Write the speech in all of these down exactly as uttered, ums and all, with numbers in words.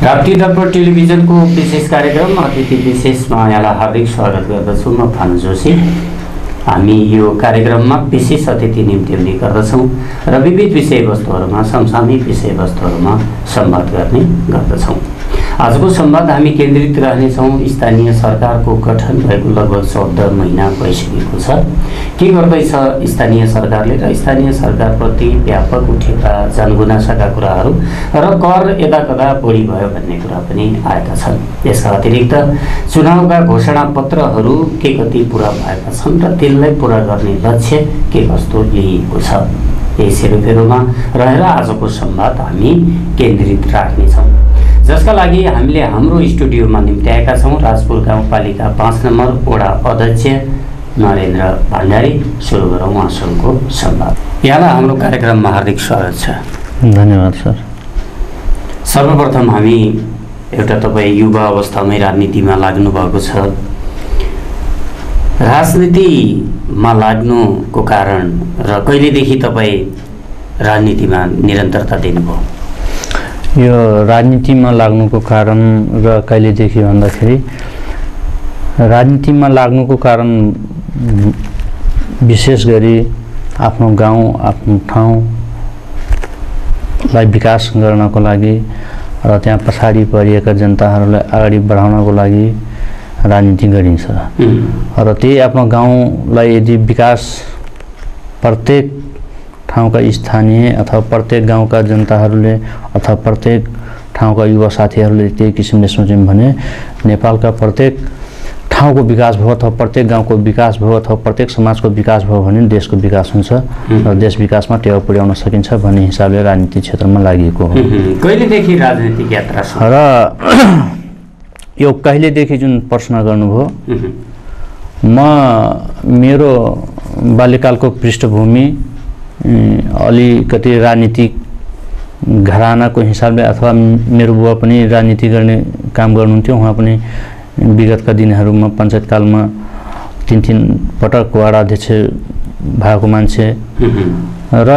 राप्ती दर्पण टेलिभिजनको विशेष कार्यक्रम अतिथि विशेषमा यहाँलाई हार्दिक स्वागत गर्दछु। म भानु जोशी। हामी यो कार्यक्रममा विशेष अतिथि निम्ति हुने गर्दछौँ र विविध विषयवस्तुहरूमा समसामयिक विषयवस्तुहरूमा संवाद गर्ने गर्दछौँ। आजको संवाद हामी केन्द्रित रहनेछौँ स्थानीय सरकारको गठन भएको लगभग चौध महिना भइसकेको छ। के गर्दैछ स्थानीय सरकारले र स्थानीय सरकारप्रति व्यापक उठेका जनगुनासाका कुराहरू र कर यदाकदा बढी भयो भन्ने कुरा पनि आएका छन्। यसका अतिरिक्त चुनावका घोषणापत्रहरू के कति पुरा भएका छन् र त्यसलाई पुरा गर्ने लक्ष्य के कस्तो लिएको छ, यही सेरोफेरोमा रहेर आजको संवाद हामी केन्द्रित राख्नेछौँ, जसका लागि हामीले हाम्रो स्टुडियोमा निम्त्याएका छौँ राजपुर गाउँपालिका पाँच नम्बर वडा अध्यक्ष नरेन्द्र भण्डारी। सुरु गरौँ उहाँसँगको संवाद। यहाँलाई हाम्रो कार्यक्रममा हार्दिक स्वागत छ। धन्यवाद सर। सर्वप्रथम हामी एउटा तपाईँ युवा अवस्थामै राजनीतिमा लाग्नु भएको छ। राजनीतिमा लाग्नुको कारण र कहिलेदेखि तपाईँ राजनीतिमा निरन्तरता दिनुभयो? यो राजनीतिमा लाग्नुको कारण र कहिलेदेखि भन्दाखेरि राजनीतिमा लाग्नुको कारण विशेष गरी आफ्नो गाउँ आफ्नो ठाउँलाई विकास गर्नको लागि र त्यहाँ पछाडि परिएका जनताहरूलाई अगाडि बढाउनको लागि राजनीति गरिन्छ। र त्यही आफ्नो गाउँलाई यदि विकास प्रत्येक ठाउँका स्थानीय अथवा प्रत्येक गाउँका जनताहरूले अथवा प्रत्येक ठाउँका युवा साथीहरूले त्यही किसिमले सोच्यौँ भने नेपालका प्रत्येक ठाउँको विकास भयो अथवा प्रत्येक गाउँको विकास भयो अथवा प्रत्येक समाजको विकास भयो भने देशको विकास हुन्छ र देश विकासमा टेवा पुर्याउन सकिन्छ भन्ने हिसाबले राजनीति क्षेत्रमा लागि हो। कहिलेदेखि राजनीतिक यात्रा र यो कहिलेदेखि जुन प्रश्न गर्नुभयो, म मेरो बाल्यकालको पृष्ठभूमि अलिकति राजनीतिक घरानाको हिसाबले अथवा मेरो बुवा पनि राजनीति गर्ने काम गर्नुहुन्थ्यो। उहाँ पनि विगतका दिनहरूमा पञ्चायतकालमा तिन तिन पटक वडा अध्यक्ष भएको मान्छे र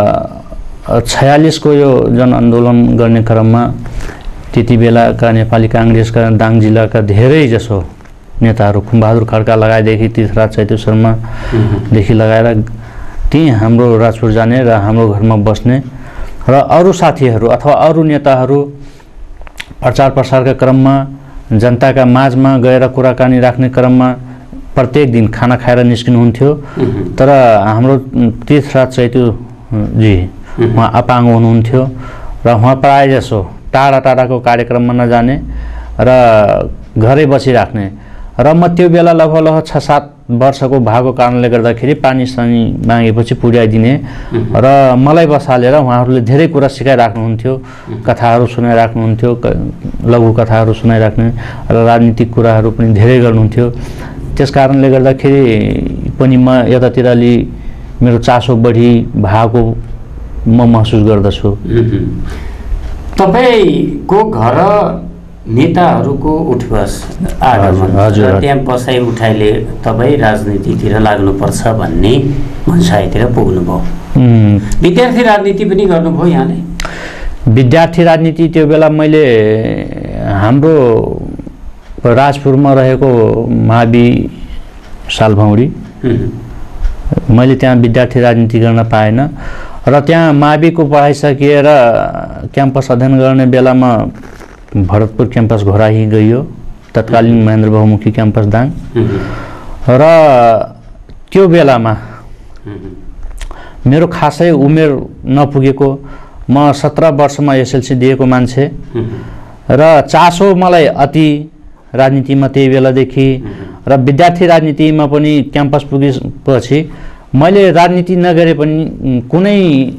छयालिसको यो जनआन्दोलन गर्ने क्रममा त्यति बेलाका नेपाली काङ्ग्रेसका दाङ जिल्लाका धेरै जसो नेताहरू खुमबहादुर खड्का लगाएदेखि तीर्थराज चैत्य शर्मादेखि लगाएर ती हाम्रो राजपुर जाने र हाम्रो घरमा बस्ने र अरू साथीहरू अथवा अरू नेताहरू प्रचार प्रसारका क्रममा जनताका माझमा गएर कुराकानी राख्ने क्रममा प्रत्येक दिन खाना खाएर निस्किनुहुन्थ्यो। तर हाम्रो तीर्थराज चैत्युजी उहाँ अपाङ्ग हुनुहुन्थ्यो र उहाँ प्रायः जसो टाढा टाढाको कार्यक्रममा नजाने र घरै बसिराख्ने र म त्यो बेला लगभग लगभग छ सात वर्षको भएको कारणले गर्दाखेरि पानी सानी मागेपछि पुर्याइदिने र मलाई बसालेर उहाँहरूले धेरै कुरा सिकाइराख्नुहुन्थ्यो, कथाहरू सुनाइराख्नुहुन्थ्यो, लघु कथाहरू सुनाइराख्ने र राजनीतिक कुराहरू पनि धेरै गर्नुहुन्थ्यो। त्यस कारणले गर्दाखेरि पनि म यतातिर अलि मेरो चासो बढी भएको म महसुस गर्दछु। तपाईँको घर नेताहरूको उठबस आगमन र त्यहाँ बसाइ उठाइले तपाईँ राजनीतितिर लाग्नुपर्छ भन्ने मनसायतिर पुग्नुभयो। विद्यार्थी राजनीति पनि गर्नुभयो यहाँले? विद्यार्थी राजनीति त्यो बेला मैले हाम्रो राजपुरमा रहेको मावि सालभौँडी मैले त्यहाँ विद्यार्थी राजनीति गर्न पाएन र त्यहाँ माविको पढाइ सकिएर क्याम्पस अध्ययन गर्ने बेलामा भरतपुर क्याम्पस घोराही गइयो, तत्कालीन महेन्द्र बहुमुखी क्याम्पस दाङ। र त्यो बेलामा मेरो खासै उमेर नपुगेको, म सत्र वर्षमा एसएलसी दिएको मान्छे र चासो मलाई अति राजनीतिमा त्यही बेलादेखि र विद्यार्थी राजनीतिमा पनि क्याम्पस पुगेपछि मैले राजनीति नगरे पनि कुनै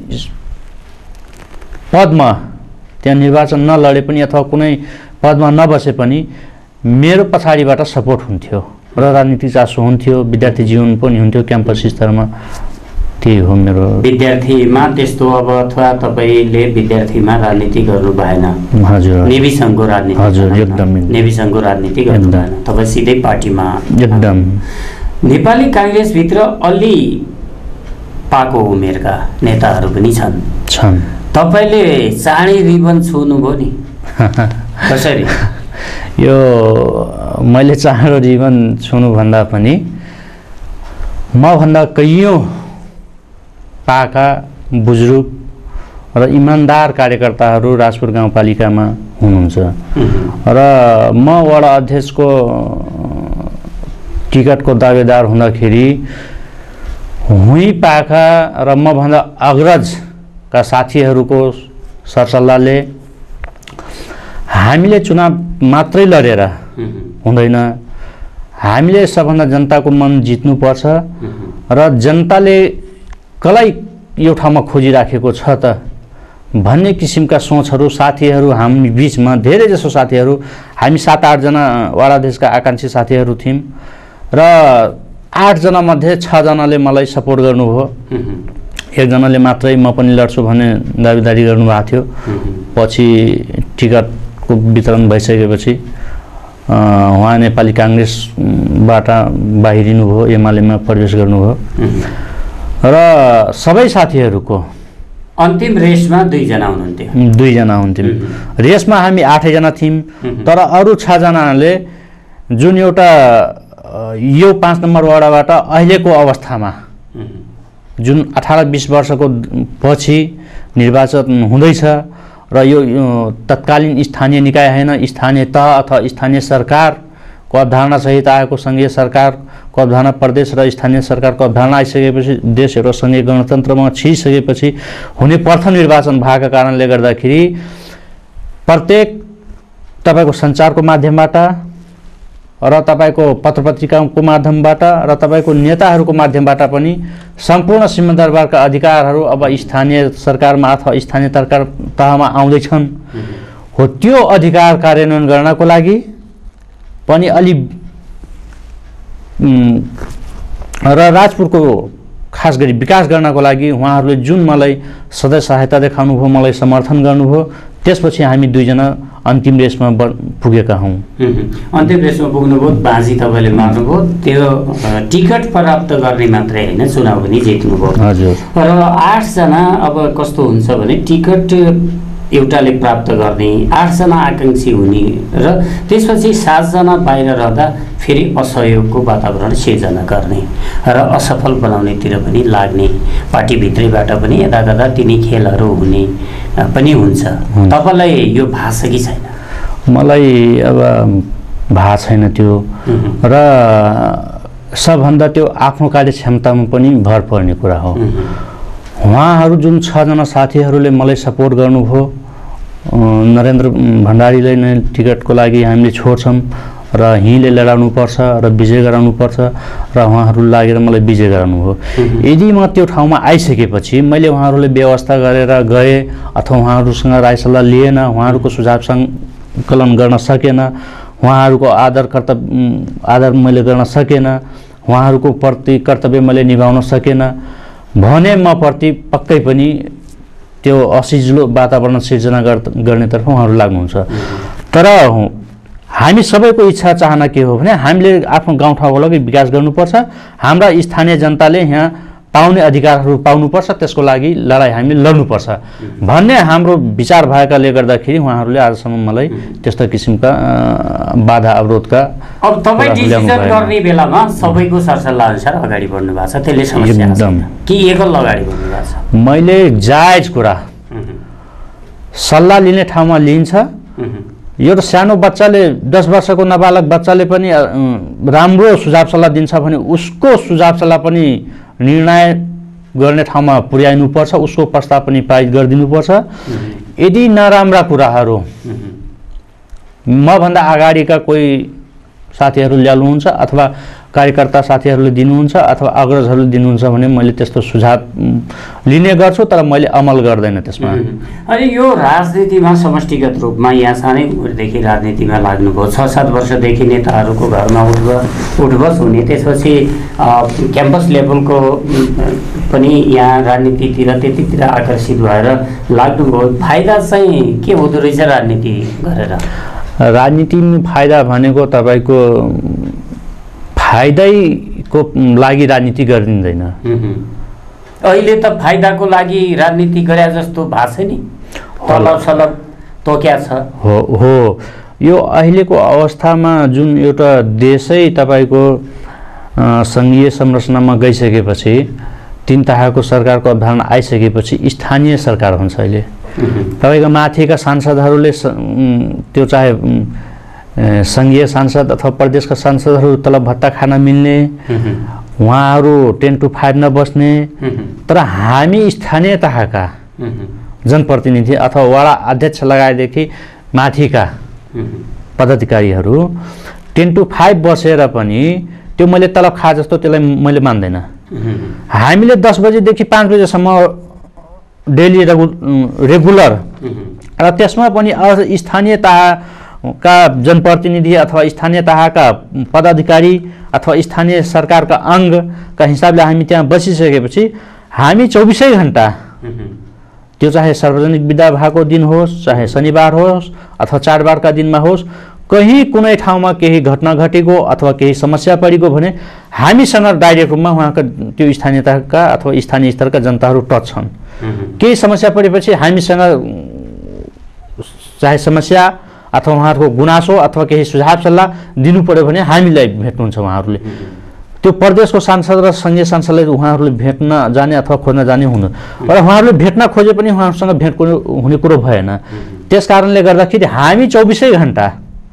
पदमा त्यहाँ निर्वाचन नलडे पनि अथवा कुनै पदमा नबसे पनि मेरो पछाडिबाट सपोर्ट हुन्थ्यो र राजनीतिक चासो हुन्थ्यो, विद्यार्थी जीवन पनि हुन्थ्यो क्याम्पस स्तरमा। त्यही हो मेरो। विद्यार्थीमा त्यस्तो अब अथवा तपाईँले विद्यार्थीमा राजनीति गर्नु भएन? हजुर। नेभी सङ्घको राजनीति? हजुर, एकदम। नेभी सङ्घको राजनीति गर्नु भएन, तपाईँ सिधै पार्टीमा? एकदम। नेपाली काङ्ग्रेसभित्र अलि पाको उमेरका नेताहरू पनि छन् छन् तपाईँले चाँडै रिबन छुनुभयो नि? कसरी? यो मैले चाँडो जीवन छुनुभन्दा पनि मभन्दा कैयौँ पाका बुजुर्ग र इमान्दार कार्यकर्ताहरू राजपुर गाउँपालिकामा हुनुहुन्छ र म वडा अध्यक्षको टिकटको दावेदार हुँदाखेरि हुँ पाखा र मभन्दा अग्रजका साथीहरूको सरसल्लाहले हामीले चुनाव मात्रै लडेर हुँदैन, हामीले सबभन्दा जनताको मन जित्नुपर्छ र जनताले कसलाई यो ठाउँमा खोजिराखेको छ त भन्ने किसिमका सोचहरू साथीहरू हामी बिचमा धेरै जसो साथीहरू हामी सात आठजना वडा अध्यक्षका आकाङ्क्षी साथीहरू थियौँ र आठजना मध्ये छजनाले मलाई सपोर्ट गर्नुभयो, एकजनाले मात्रै म पनि लड्छु भन्ने दावेदारी गर्नुभएको थियो। पछि टिकटको वितरण भइसकेपछि उहाँ नेपाली काङ्ग्रेसबाट बाहिरिनु भयो, एमालेमा प्रवेश गर्नुभयो र सबै साथीहरूको अन्तिम रेसमा दुईजना हुनुहुन्थ्यो दुईजना हुन्थ्यौँ। रेसमा हामी आठैजना थियौँ, तर अरू छजनाले जुन एउटा यो पाँच नम्बर वडाबाट अहिलेको अवस्थामा जुन अठार बिस वर्षको पछि निर्वाचन हुँदैछ र यो तत्कालीन स्थानीय निकाय होइन, स्थानीय तह अथवा स्थानीय सरकारको अवधारणा सहित आएको सङ्घीय सरकारको अवधारणा प्रदेश र स्थानीय सरकारको अवधारणा आइसकेपछि देश एउटा सङ्घीय गणतन्त्रमा छिरिसकेपछि हुने प्रथम निर्वाचन भएका कारणले गर्दाखेरि प्रत्येक तपाईँको सञ्चारको माध्यमबाट र तपाईँको पत्रपत्रिकाको माध्यमबाट र तपाईँको नेताहरूको माध्यमबाट पनि सम्पूर्ण सिंहदरबारका अधिकारहरू अब स्थानीय सरकारमा अथवा स्थानीय सरकार तहमा आउँदैछन्। हो त्यो अधिकार कार्यान्वयन गर्नको लागि पनि अलि र राजपुरको खास गरी विकास गर्नको लागि उहाँहरूले जुन मलाई सधैँ सहायता देखाउनु भयो, मलाई समर्थन गर्नुभयो, त्यसपछि हामी दुईजना अन्तिम रेसमा पुगेका हौँ। अन्तिम रेसमा पुग्नुभयो, बाजी तपाईँले मार्नुभयो, त्यो टिकट प्राप्त गर्ने मात्रै होइन चुनाव पनि जित्नुभयो। हजुर। र आठजना अब कस्तो हुन्छ भने टिकट एउटाले प्राप्त गर्ने, आठजना आकाङ्क्षी हुने र त्यसपछि सातजना बाहिर रहँदा फेरि असहयोगको वातावरण सिर्जना गर्ने र असफल बनाउनेतिर पनि लाग्ने, पार्टीभित्रैबाट पनि यता कता तिनी खेलहरू हुने पनि हुन्छ। तपाईँलाई यो भएको छ कि छैन? मलाई अब भएको छैन त्यो र सबभन्दा त्यो आफ्नो कार्यक्षमतामा पनि भर पर्ने कुरा हो। उहाँहरू जुन छजना साथीहरूले मलाई सपोर्ट गर्नुभयो, नरेन्द्र भण्डारीले नै टिकटको लागि हामीले छोड्छौँ र हिँले लडाउनुपर्छ र विजय गराउनुपर्छ र उहाँहरू लागेर मलाई विजय गराउनुभयो। यदि म त्यो ठाउँमा आइसकेपछि मैले उहाँहरूले व्यवस्था गरेर गएँ अथवा उहाँहरूसँग राय सल्लाह लिएन, उहाँहरूको सुझाव सङ्कलन गर्न सकेन, उहाँहरूको आदर कर्तव्य आदर मैले गर्न सकेन, उहाँहरूको प्रति कर्तव्य मैले निभाउन सकेन भने म प्रति पक्कै पनि त्यो असजिलो वातावरण सिर्जना गर्नेतर्फ उहाँहरू लाग्नुहुन्छ। तर हामी सबैको इच्छा चाहना के हो भने हामीले आफ्नो गाउँठाउँको लागि विकास गर्नुपर्छ, हाम्रा स्थानीय जनताले यहाँ पाउने अधिकारहरू पाउनुपर्छ, त्यसको लागि लडाइँ हामीले लड्नुपर्छ भन्ने हाम्रो विचार भएकाले गर्दाखेरि उहाँहरूले आजसम्म मलाई त्यस्तो किसिमका बाधा अवरोधका अब तपाईँ डिसिजन गर्ने बेलामा सबैको सरसल्लाह अनुसार अगाडि बढ्नु भएको छ, त्यसले समस्या एकदम कि एकल अगाडि बढ्नु भएको छ? मैले जायज कुरा सल्लाह लिने ठाउँमा लिन्छ। यो सानो बच्चाले दस वर्षको नाबालक बच्चाले पनि राम्रो सुझाव सल्लाह दिन्छ भने उसको सुझाव सल्लाह पनि निर्णय गर्ने ठाउँमा पुर्याइनुपर्छ, उसको प्रस्ताव पनि पारित गरिदिनुपर्छ। यदि नराम्रा कुराहरू मभन्दा अगाडिका कोही साथीहरू ल्याउनुहुन्छ अथवा कार्यकर्ता साथीहरूले दिनुहुन्छ अथवा अग्रजहरूले दिनुहुन्छ भने मैले त्यस्तो सुझाव लिने गर्छु, तर मैले अमल गर्दैन त्यसमा। अनि यो राजनीतिमा समष्टिगत रूपमा यहाँ सानै उमेरदेखि राजनीतिमा लाग्नुभयो, छ सात वर्षदेखि नेताहरूको घरमा उठबस उठबस हुने, त्यसपछि क्याम्पस लेभलको पनि यहाँ राजनीतितिर त्यतितिर आकर्षित भएर लाग्नुभयो। फाइदा चाहिँ के हुँदो रहेछ राजनीति गरेर? राजनीतिमा फाइदा भनेको तपाईँको फाइदैको लागि राजनीति गरिँदैन। अहिले त फाइदाको लागि राजनीति गरे जस्तो भएको छ नि, तलब सलब तोक्या छ हो हो यो अहिलेको अवस्थामा जुन एउटा देशै तपाईँको सङ्घीय संरचनामा गइसकेपछि तीन तहको सरकारको अवधारणा आइसकेपछि स्थानीय सरकार हुन्छ अहिले। तपाईँको माथिका सांसदहरूले त्यो चाहे सङ्घीय सांसद अथवा प्रदेशका सांसदहरू तलब भत्ता खान मिल्ने, उहाँहरू टेन टु फाइभ नबस्ने, तर हामी स्थानीय तहका जनप्रतिनिधि अथवा वडा अध्यक्ष लगाएदेखि माथिका पदाधिकारीहरू टेन टु फाइभ बसेर पनि त्यो मैले तलब खा जस्तो त्यसलाई मैले मान्दैन। हामीले दस बजेदेखि पाँच बजेसम्म डेली रेगु रेगुलर र त्यसमा पनि स्थानीय तहका जनप्रतिनिधि अथवा स्थानीय तहका पदाधिकारी अथवा स्थानीय सरकारका अङ्गका हिसाबले हामी त्यहाँ बसिसकेपछि हामी चौबिसै घन्टा त्यो चाहे सार्वजनिक बिदा भएको दिन होस्, चाहे शनिबार होस् अथवा चाडबाडका दिनमा होस्, कहीँ कुनै ठाउँमा केही घटना घटेको अथवा केही समस्या परेको भने हामीसँग डाइरेक्ट रूपमा उहाँका त्यो स्थानीय तहका अथवा स्थानीय स्तरका जनताहरू टच छन्। केही समस्या परेपछि हामीसँग चाहे समस्या अथवा उहाँहरूको गुनासो अथवा केही सुझाव सल्लाह दिनु पर्यो भने हामीलाई भेट्नुहुन्छ उहाँहरूले। त्यो प्रदेशको सांसद र सङ्घीय सांसदलाई उहाँहरूले भेट्न जाने अथवा खोज्न जाने हुनु, र उहाँहरूले भेट्न खोजे पनि उहाँहरूसँग भेट हुने कुरो भएन। त्यस कारणले गर्दाखेरि हामी चौबिसै घन्टा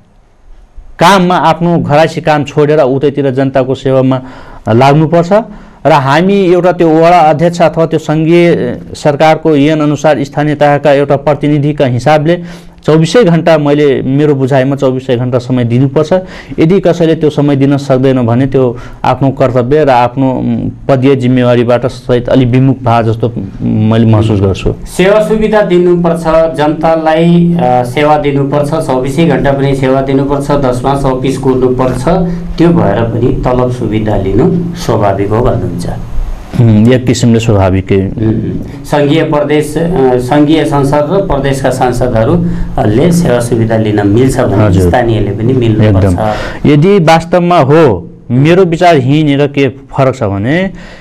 काममा आफ्नो घराइसी काम छोडेर उतैतिर जनताको सेवामा लाग्नुपर्छ र हामी एउटा त्यो वडा अध्यक्ष अथवा त्यो सङ्घीय सरकारको ऐन अनुसार स्थानीय तहका एउटा प्रतिनिधिका हिसाबले चौबिसै घन्टा मैले मेरो बुझाइमा चौबिसै घन्टा समय दिनुपर्छ। यदि कसैले त्यो समय दिन सक्दैन भने त्यो आफ्नो कर्तव्य र आफ्नो पदीय जिम्मेवारीबाट सहित अलि विमुख भए जस्तो मैले महसुस गर्छु। सेवा सुविधा दिनुपर्छ, जनतालाई सेवा दिनुपर्छ, चौबिसै घन्टा पनि सेवा दिनुपर्छ, दसमा चौबिस कुर्नुपर्छ, त्यो भएर पनि तलब सुविधा लिनु स्वाभाविक हो भन्नुहुन्छ? एक किसिमले स्वाभाविकै। सङ्घीय प्रदेश सङ्घीय संसद र प्रदेशका सांसदहरूले सेवा सुविधा लिन मिल्छ भने स्थानीयले पनि मिल्नुपर्छ। यदि वास्तवमा हो, मेरो विचार यहीँनिर के फरक छ भने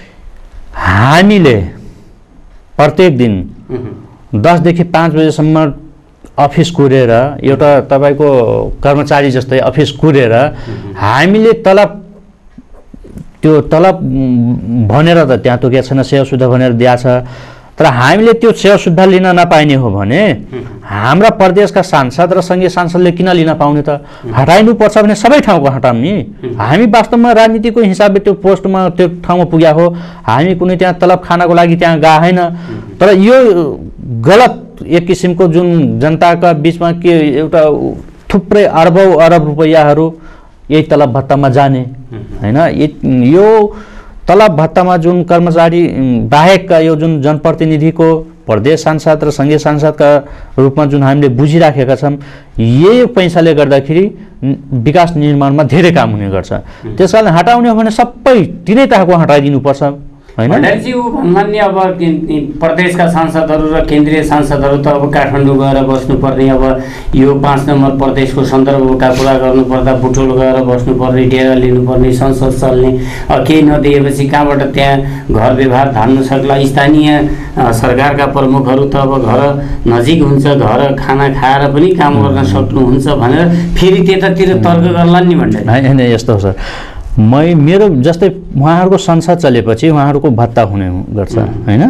हामीले प्रत्येक दिन दसदेखि पाँच बजेसम्म अफिस कुरेर एउटा तपाईँको कर्मचारी जस्तै अफिस कुरेर हामीले तलब त्यो तलब भनेर त त्यहाँ तोकेको छैन, सेवा सुविधा भनेर दिएको छ, तर हामीले त्यो सेवा सुविधा लिन नपाइने हो भने हाम्रा प्रदेशका सांसद र सङ्घीय सांसदले किन लिन पाउने त? हटाइनुपर्छ भने सबै ठाउँको हटाउँ नि। हामी वास्तवमा राजनीतिको हिसाबले त्यो पोस्टमा त्यो ठाउँमा पुग्या हो, हामी कुनै त्यहाँ तलब खानको लागि त्यहाँ गएन। तर यो गलत एक किसिमको जुन जनताका बिचमा के एउटा थुप्रै अरबौँ अरब रुपैयाँहरू यही तलब भत्तामा जाने हैन। यो तलब भत्तामा जुन कर्मचारी बाहेकका यो जुन जनप्रतिनिधिको प्रदेश सांसद र सङ्घीय सांसदका रूपमा जुन हामीले बुझिराखेका छौँ, यही पैसाले गर्दाखेरि विकास निर्माणमा धेरै काम हुने गर्छ। त्यस कारण हटाउने हो भने सबै तिनै तहको हटाइदिनुपर्छ हैन। भण्डारीजी भन्ने अब प्रदेशका सांसदहरू र केन्द्रीय सांसदहरू त अब काठमाडौँ गएर बस्नुपर्ने, अब यो पाँच नम्बर प्रदेशको सन्दर्भका कुरा गर्नुपर्दा बुटोल गएर बस्नुपर्ने, डेरा लिनुपर्ने, संसद चल्ने, केही नदिएपछि कहाँबाट त्यहाँ घर व्यवहार धान्न सक्ला? स्थानीय सरकारका प्रमुखहरू त अब घर नजिक हुन्छ, घर खाना खाएर पनि काम गर्न सक्नुहुन्छ भनेर फेरि त्यतातिर तर्क गर्ला नि भण्डारी? होइन, यस्तो हो सर। मै मेरो जस्तै उहाँहरूको संसद चलेपछि उहाँहरूको भत्ता हुने गर्छ हैन।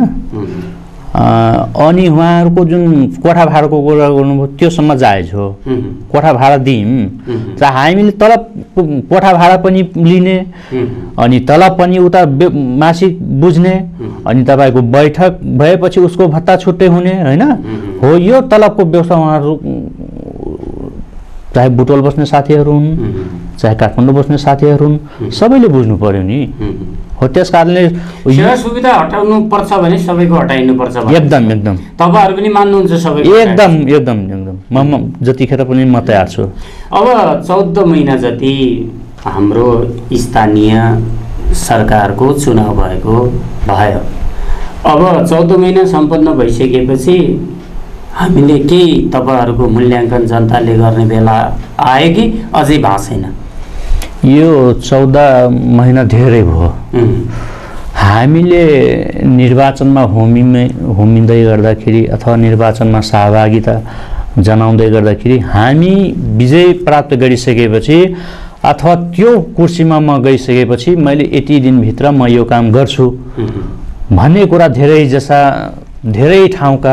अनि उहाँहरूको जुन कोठा भाडाको कुरा गर्नुभयो त्योसम्म जायज हो, कोठा भाडा दिउँ, र हामीले तलब कोठा भाडा पनि लिने अनि तलब पनि उता मासिक बुझ्ने, अनि तपाईँको बैठक भएपछि उसको भत्ता छुट्टै हुने हैन। हो, यो तलबको व्यवस्था उहाँहरू चाहे बुटोल बस्ने साथीहरू हुन्, चाहे काठमाडौँ बस्ने साथीहरू हुन्, सबैले बुझ्नु पर्यो नि। हो, त्यस कारणले सेवा सुविधा हटाउनु पर्छ भने सबैको हटाइनु पर्छ। एकदम एकदम तपाईहरु पनि मान्नुहुन्छ सबैको? एकदम एकदम एकदम म जतिखेर पनि म तयार छु। अब चौध महिना जति हाम्रो स्थानीय सरकारको चुनाव भएको भयो। अब चौध महिना सम्पन्न भइसकेपछि हामीले केही तपाईहरुको मूल्याङ्कन जनताले गर्ने बेला आयो कि अझै भएको छैन? यो चौध महिना धेरै भयो। हामीले निर्वाचनमा होमिमै होमिँदै गर्दाखेरि अथवा निर्वाचनमा सहभागिता जनाउँदै गर्दाखेरि हामी विजय प्राप्त गरिसकेपछि अथवा त्यो कुर्सीमा म गइसकेपछि मैले यति दिनभित्र म यो काम गर्छु भन्ने कुरा धेरै जसा धेरै ठाउँका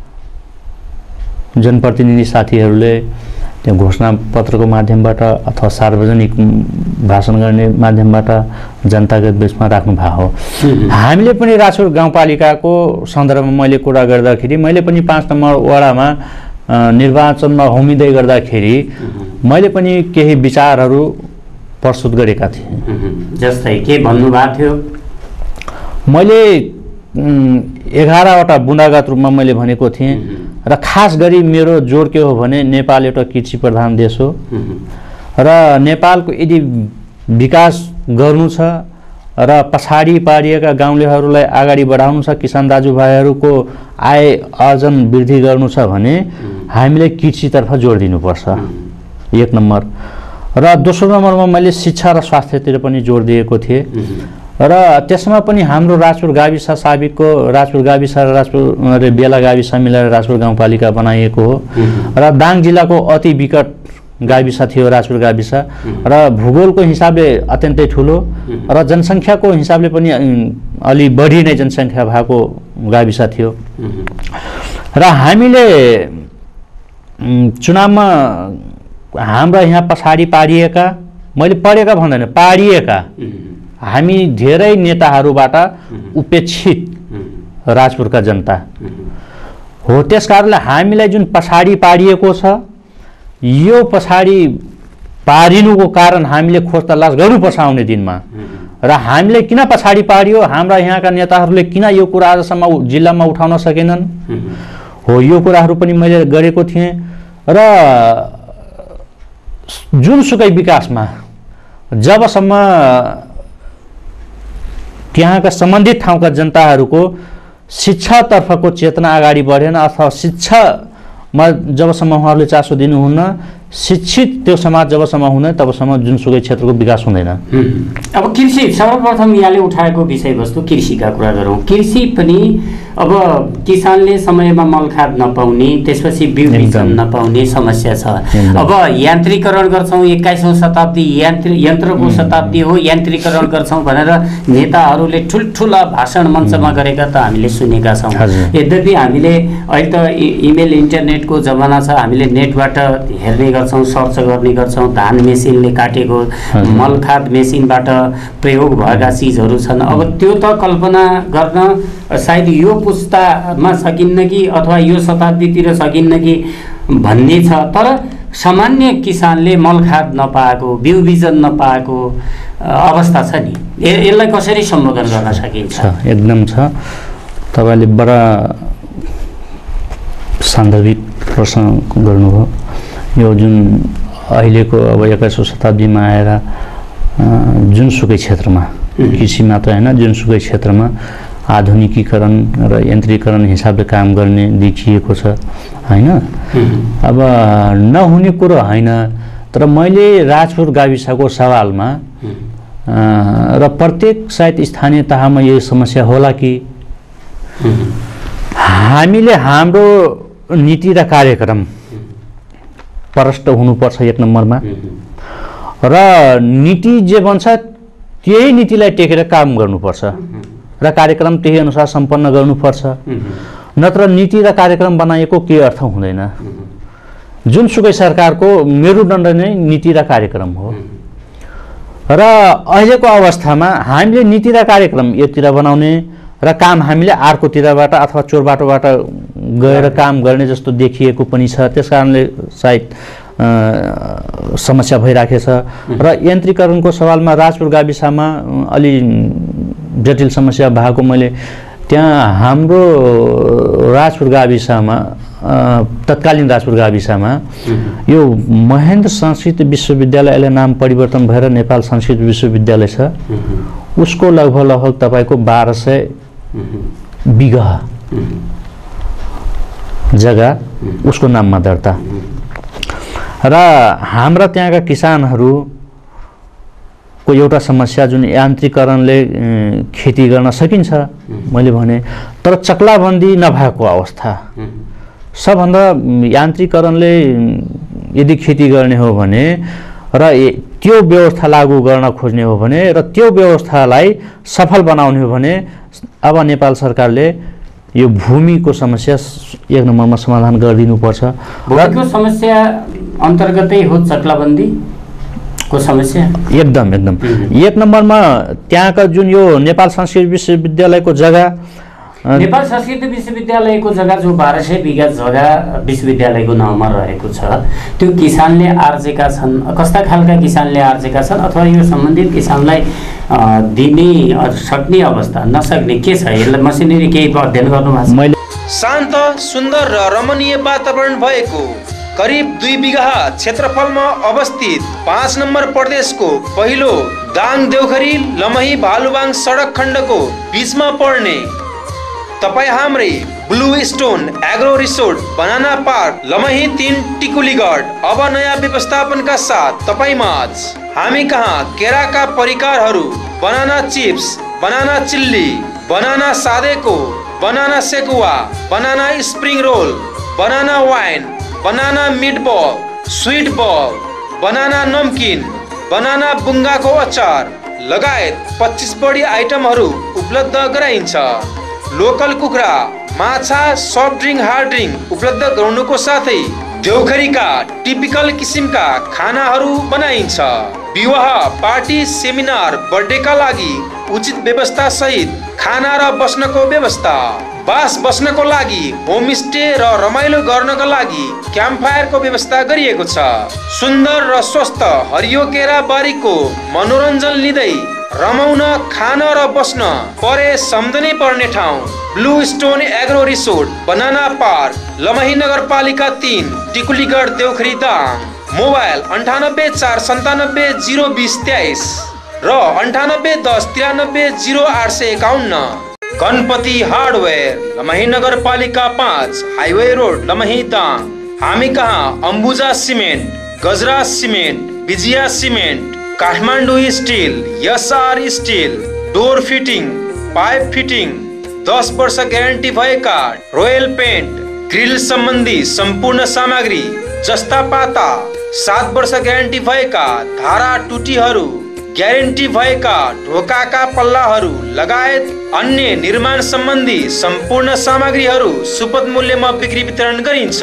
जनप्रतिनिधि साथीहरूले त्यो घोषणा पत्रको माध्यमबाट अथवा सार्वजनिक भाषण गर्ने माध्यमबाट जनताको बीचमा राख्नु भएको हो। हामीले पनि राजपुर गाउँपालिकाको सन्दर्भमा मैले कुरा गर्दाखेरि मैले पनि पाँच नम्बर वडामा निर्वाचनमा होमिँदै गर्दाखेरि मैले पनि केही विचारहरू प्रस्तुत गरेका थिएँ। जस्तै के भन्नुभएको थियो? मैले एघारवटा बुँदागत रूपमा मैले भनेको थिएँ र खास गरी मेरो जोड के हो भने नेपाल एउटा कृषि प्रधान देश हो र नेपालको यदि विकास गर्नु छ र पछाडि पारिएका गाउँलेहरूलाई अगाडि बढाउनु छ, किसान दाजुभाइहरूको आय आर्जन वृद्धि गर्नु छ भने हामीले कृषितर्फ जोड दिनुपर्छ, एक नम्बर। र दोस्रो नम्बरमा मैले शिक्षा र स्वास्थ्यतिर पनि जोड दिएको थिएँ र त्यसमा पनि हाम्रो राजपुर गाविस साबिकको राजपुर गाविस र राजपुर बेला गाविस मिलाएर राजपुर गाउँपालिका बनाइएको हो र दाङ जिल्लाको अति विकट गाविस थियो राजपुर गाविस र भूगोलको हिसाबले अत्यन्तै ठुलो र जनसङ्ख्याको हिसाबले पनि अलि बढी नै जनसङ्ख्या भएको गाविस थियो र हामीले चुनावमा हाम्रा यहाँ पछाडि पारिएका, मैले पढेका भन्दैन, पारिएका हामी धेरै नेताहरूबाट उपेक्षित राजपुरका जनता हो। त्यस कारणले हामीलाई जुन पछाडि पारिएको छ यो पछाडि पारिनुको कारण हामीले खोज तलास गर्नुपर्छ आउने दिनमा र हामीले किन पछाडि पारियो, हाम्रा यहाँका नेताहरूले किन यो कुरा आजसम्म जिल्लामा उठाउन सकेनन् हो, यो कुराहरू पनि मैले गरेको थिएँ। र जुनसुकै विकासमा जबसम्म त्यहाँका सम्बन्धित ठाउँका जनताहरूको शिक्षातर्फको चेतना अगाडि बढेन अथवा शिक्षामा जबसम्म उहाँहरूले चासो दिनुहुन्न, शिक्षित त्यो समाज जबसम्म हुँदैन तबसम्म जुनसुकै क्षेत्रको विकास हुँदैन। अब कृषि सर्वप्रथम यहाँले उठाएको विषयवस्तु कृषिका कुरा गरौँ। कृषि पनि अब किसानले समयमा मलखाद नपाउने, त्यसपछि बिउ बिजन नपाउने समस्या छ। अब यान्त्रिकरण गर्छौँ, एक्काइसौँ शताब्दी यन्त्र यन्त्रको शताब्दी हो, यान्त्रिकरण गर्छौँ भनेर नेताहरूले ठुल्ठुला भाषण मञ्चमा गरेका त हामीले सुनेका छौँ। यद्यपि हामीले अहिले त इमेल इन्टरनेटको जमाना छ, हामीले नेटबाट हेर्ने गर्छौँ, सर्च गर्ने गर्छौँ, धान मेसिनले काटेको, मलखाद मेसिनबाट प्रयोग भएका चिजहरू छन्। अब त्यो त कल्पना गर्न सायद यो पुस्तामा सकिन्न कि अथवा यो शताब्दीतिर सकिन्न कि भन्ने छ, तर सामान्य किसानले मलखाद नपाएको, बिउ बिजन नपाएको अवस्था छ नि, यसलाई कसरी सम्बोधन गर्न सकिन्छ? एकदम छ। तपाईँले बडा सान्दर्भिक प्रश्न गर्नुभयो। यो जुन अहिलेको अब एक्काइसौँ शताब्दीमा आएर जुनसुकै क्षेत्रमा, कृषि मात्र होइन, जुनसुकै क्षेत्रमा आधुनिकीकरण र यन्त्रीकरण हिसाबले काम गर्ने देखिएको छ होइन। अब नहुने कुरो होइन, तर मैले राजपुर गाविसको सवालमा र प्रत्येक सायद स्थानीय तहमा यो समस्या होला कि हामीले हाम्रो नीति र कार्यक्रम प्रष्ट हुनुपर्छ एक नम्बरमा, र नीति जे बन्छ त्यही नीतिलाई टेकेर काम गर्नुपर्छ र कार्यक्रम त्यही अनुसार सम्पन्न गर्नुपर्छ, नत्र नीति र कार्यक्रम बनाएको के अर्थ हुँदैन। जुनसुकै सरकारको मेरुदण्ड नै नीति र कार्यक्रम हो र अहिलेको अवस्थामा हामीले नीति र कार्यक्रम एकतिर बनाउने र काम हामीले अर्कोतिरबाट अथवा चोर बाटोबाट गएर काम गर्ने जस्तो देखिएको पनि छ। त्यस कारणले सायद समस्या भइराखेछ र यन्त्रीकरणको सवालमा राजपुर गाविसमा अलि जटिल समस्या भएको मैले त्यहाँ हाम्रो राजपुर गाविसमा तत्कालीन राजपुर गाविसमा यो महेन्द्र संस्कृत विश्वविद्यालय, अहिले नाम परिवर्तन भएर नेपाल संस्कृत विश्वविद्यालय छ, उसको लगभग लगभग तपाईँको बाह्र सय बिघा जग्गा उसको नाममा दर्ता र हाम्रा त्यहाँका किसानहरूको एउटा समस्या जुन यान्त्रिकरणले खेती गर्न सकिन्छ मैले भने, तर चक्लाबन्दी नभएको अवस्था, सबभन्दा यान्त्रिकरणले यदि खेती गर्ने हो भने र त्यो व्यवस्था लागू गर्न खोज्ने हो भने र त्यो व्यवस्थालाई सफल बनाउने हो भने अब नेपाल सरकारले यो भूमिको समस्या एक नम्बरमा समाधान गरिदिनुपर्छ। भूमिको समस्या अन्तर्गतै हो चक्लाबन्दी को समस्या। एकदम एकदम एक नम्बरमा त्यहाँका जुन यो नेपाल संस्कृत विश्वविद्यालयको जग्गा, नेपाल संस्कृत विश्वविद्यालयको जग्गा जो बाह्र सय बिघा जग्गा विश्वविद्यालयको नाउँमा रहेको छ, त्यो किसानले आर्जेका छन्। कस्ता खालका किसानले आर्जेका छन् अथवा यो सम्बन्धित किसानलाई दिने सक्ने अवस्था नसक्ने के छ? यसलाई मसिनरी केही अध्ययन गर्नु भएको छ? मैले शान्त सुन्दर र रमणीय वातावरण भएको करिब दुई बिघा क्षेत्रफलमा अवस्थित पाँच नम्बर प्रदेशको पहिलो दाङ देउखरी लमही भालुबाङ सडक खण्डको बीचमा पर्ने तपाईँ हाम्रै blue stone agro resort banana park Lamahi तीन टिकुलीगढ अब नयाँ व्यवस्थापनका साथ तपाईँ माझ। हामी कहाँ केराका परिकारहरू, banana chips, banana chilli, banana सादेको, बनाना सेकुवा, banana spring roll, banana wine, banana meatball, sweet ball, banana नमकिन, बनाना बुङ्गाको अचार लगायत पच्चिस बढी आइटमहरू उपलब्ध गराइन्छ। लोकल कुखुरा, माछा, सफ्ट ड्रिङ्क, हार्ड ड्रिङ्क उपलब्ध गराउनुको साथै देउखरीका टिपिकल किसिमका खानाहरू बनाइन्छ। विवाह, पार्टी, सेमिनार, बर्थडेका लागि उचित व्यवस्था सहित खाना र बस्नको व्यवस्था, बास बस्नको लागि होमस्टे र रमाइलो गर्नको लागि क्याम्पफायरको व्यवस्था गरिएको छ। सुन्दर र स्वस्थ हरियो केरा बारीको मनोरञ्जन लिँदै रमाउन, खान र बस्न परे सम्झनै पर्ने ठाउँ blue stone agro resort banana park Lamahi नगरपालिका तीन टिकुलीगढ देउखरी दाङ। मोबाइल अन्ठानब्बे चार सन्तानब्बे जिरो बिस तेइस र अन्ठानब्बे दस तिरानब्बे जिरो आठ सय एकाउन्न। गणपति हार्डवेयर लमही नगरपालिका पाँच हाइवे रोड लमही दाङ। हामी कहाँ Ambuja cement, Gajra cement, Vijaya cement, Kathmandu steel, SR steel, door fitting, pipe fitting, दस वर्ष ग्यारेन्टी भएका रोयल पेन्ट, ग्रिल सम्बन्धी सम्पूर्ण सामग्री जस्ता पाता, सात वर्ष ग्यारेन्टी भएका धारा टुटीहरू, ग्यारेन्टी भएका ढोकाका पल्लाहरू लगायत अन्य निर्माण सम्बन्धी सम्पूर्ण सामग्रीहरू सुपथ मूल्यमा बिक्री वितरण गरिन्छ।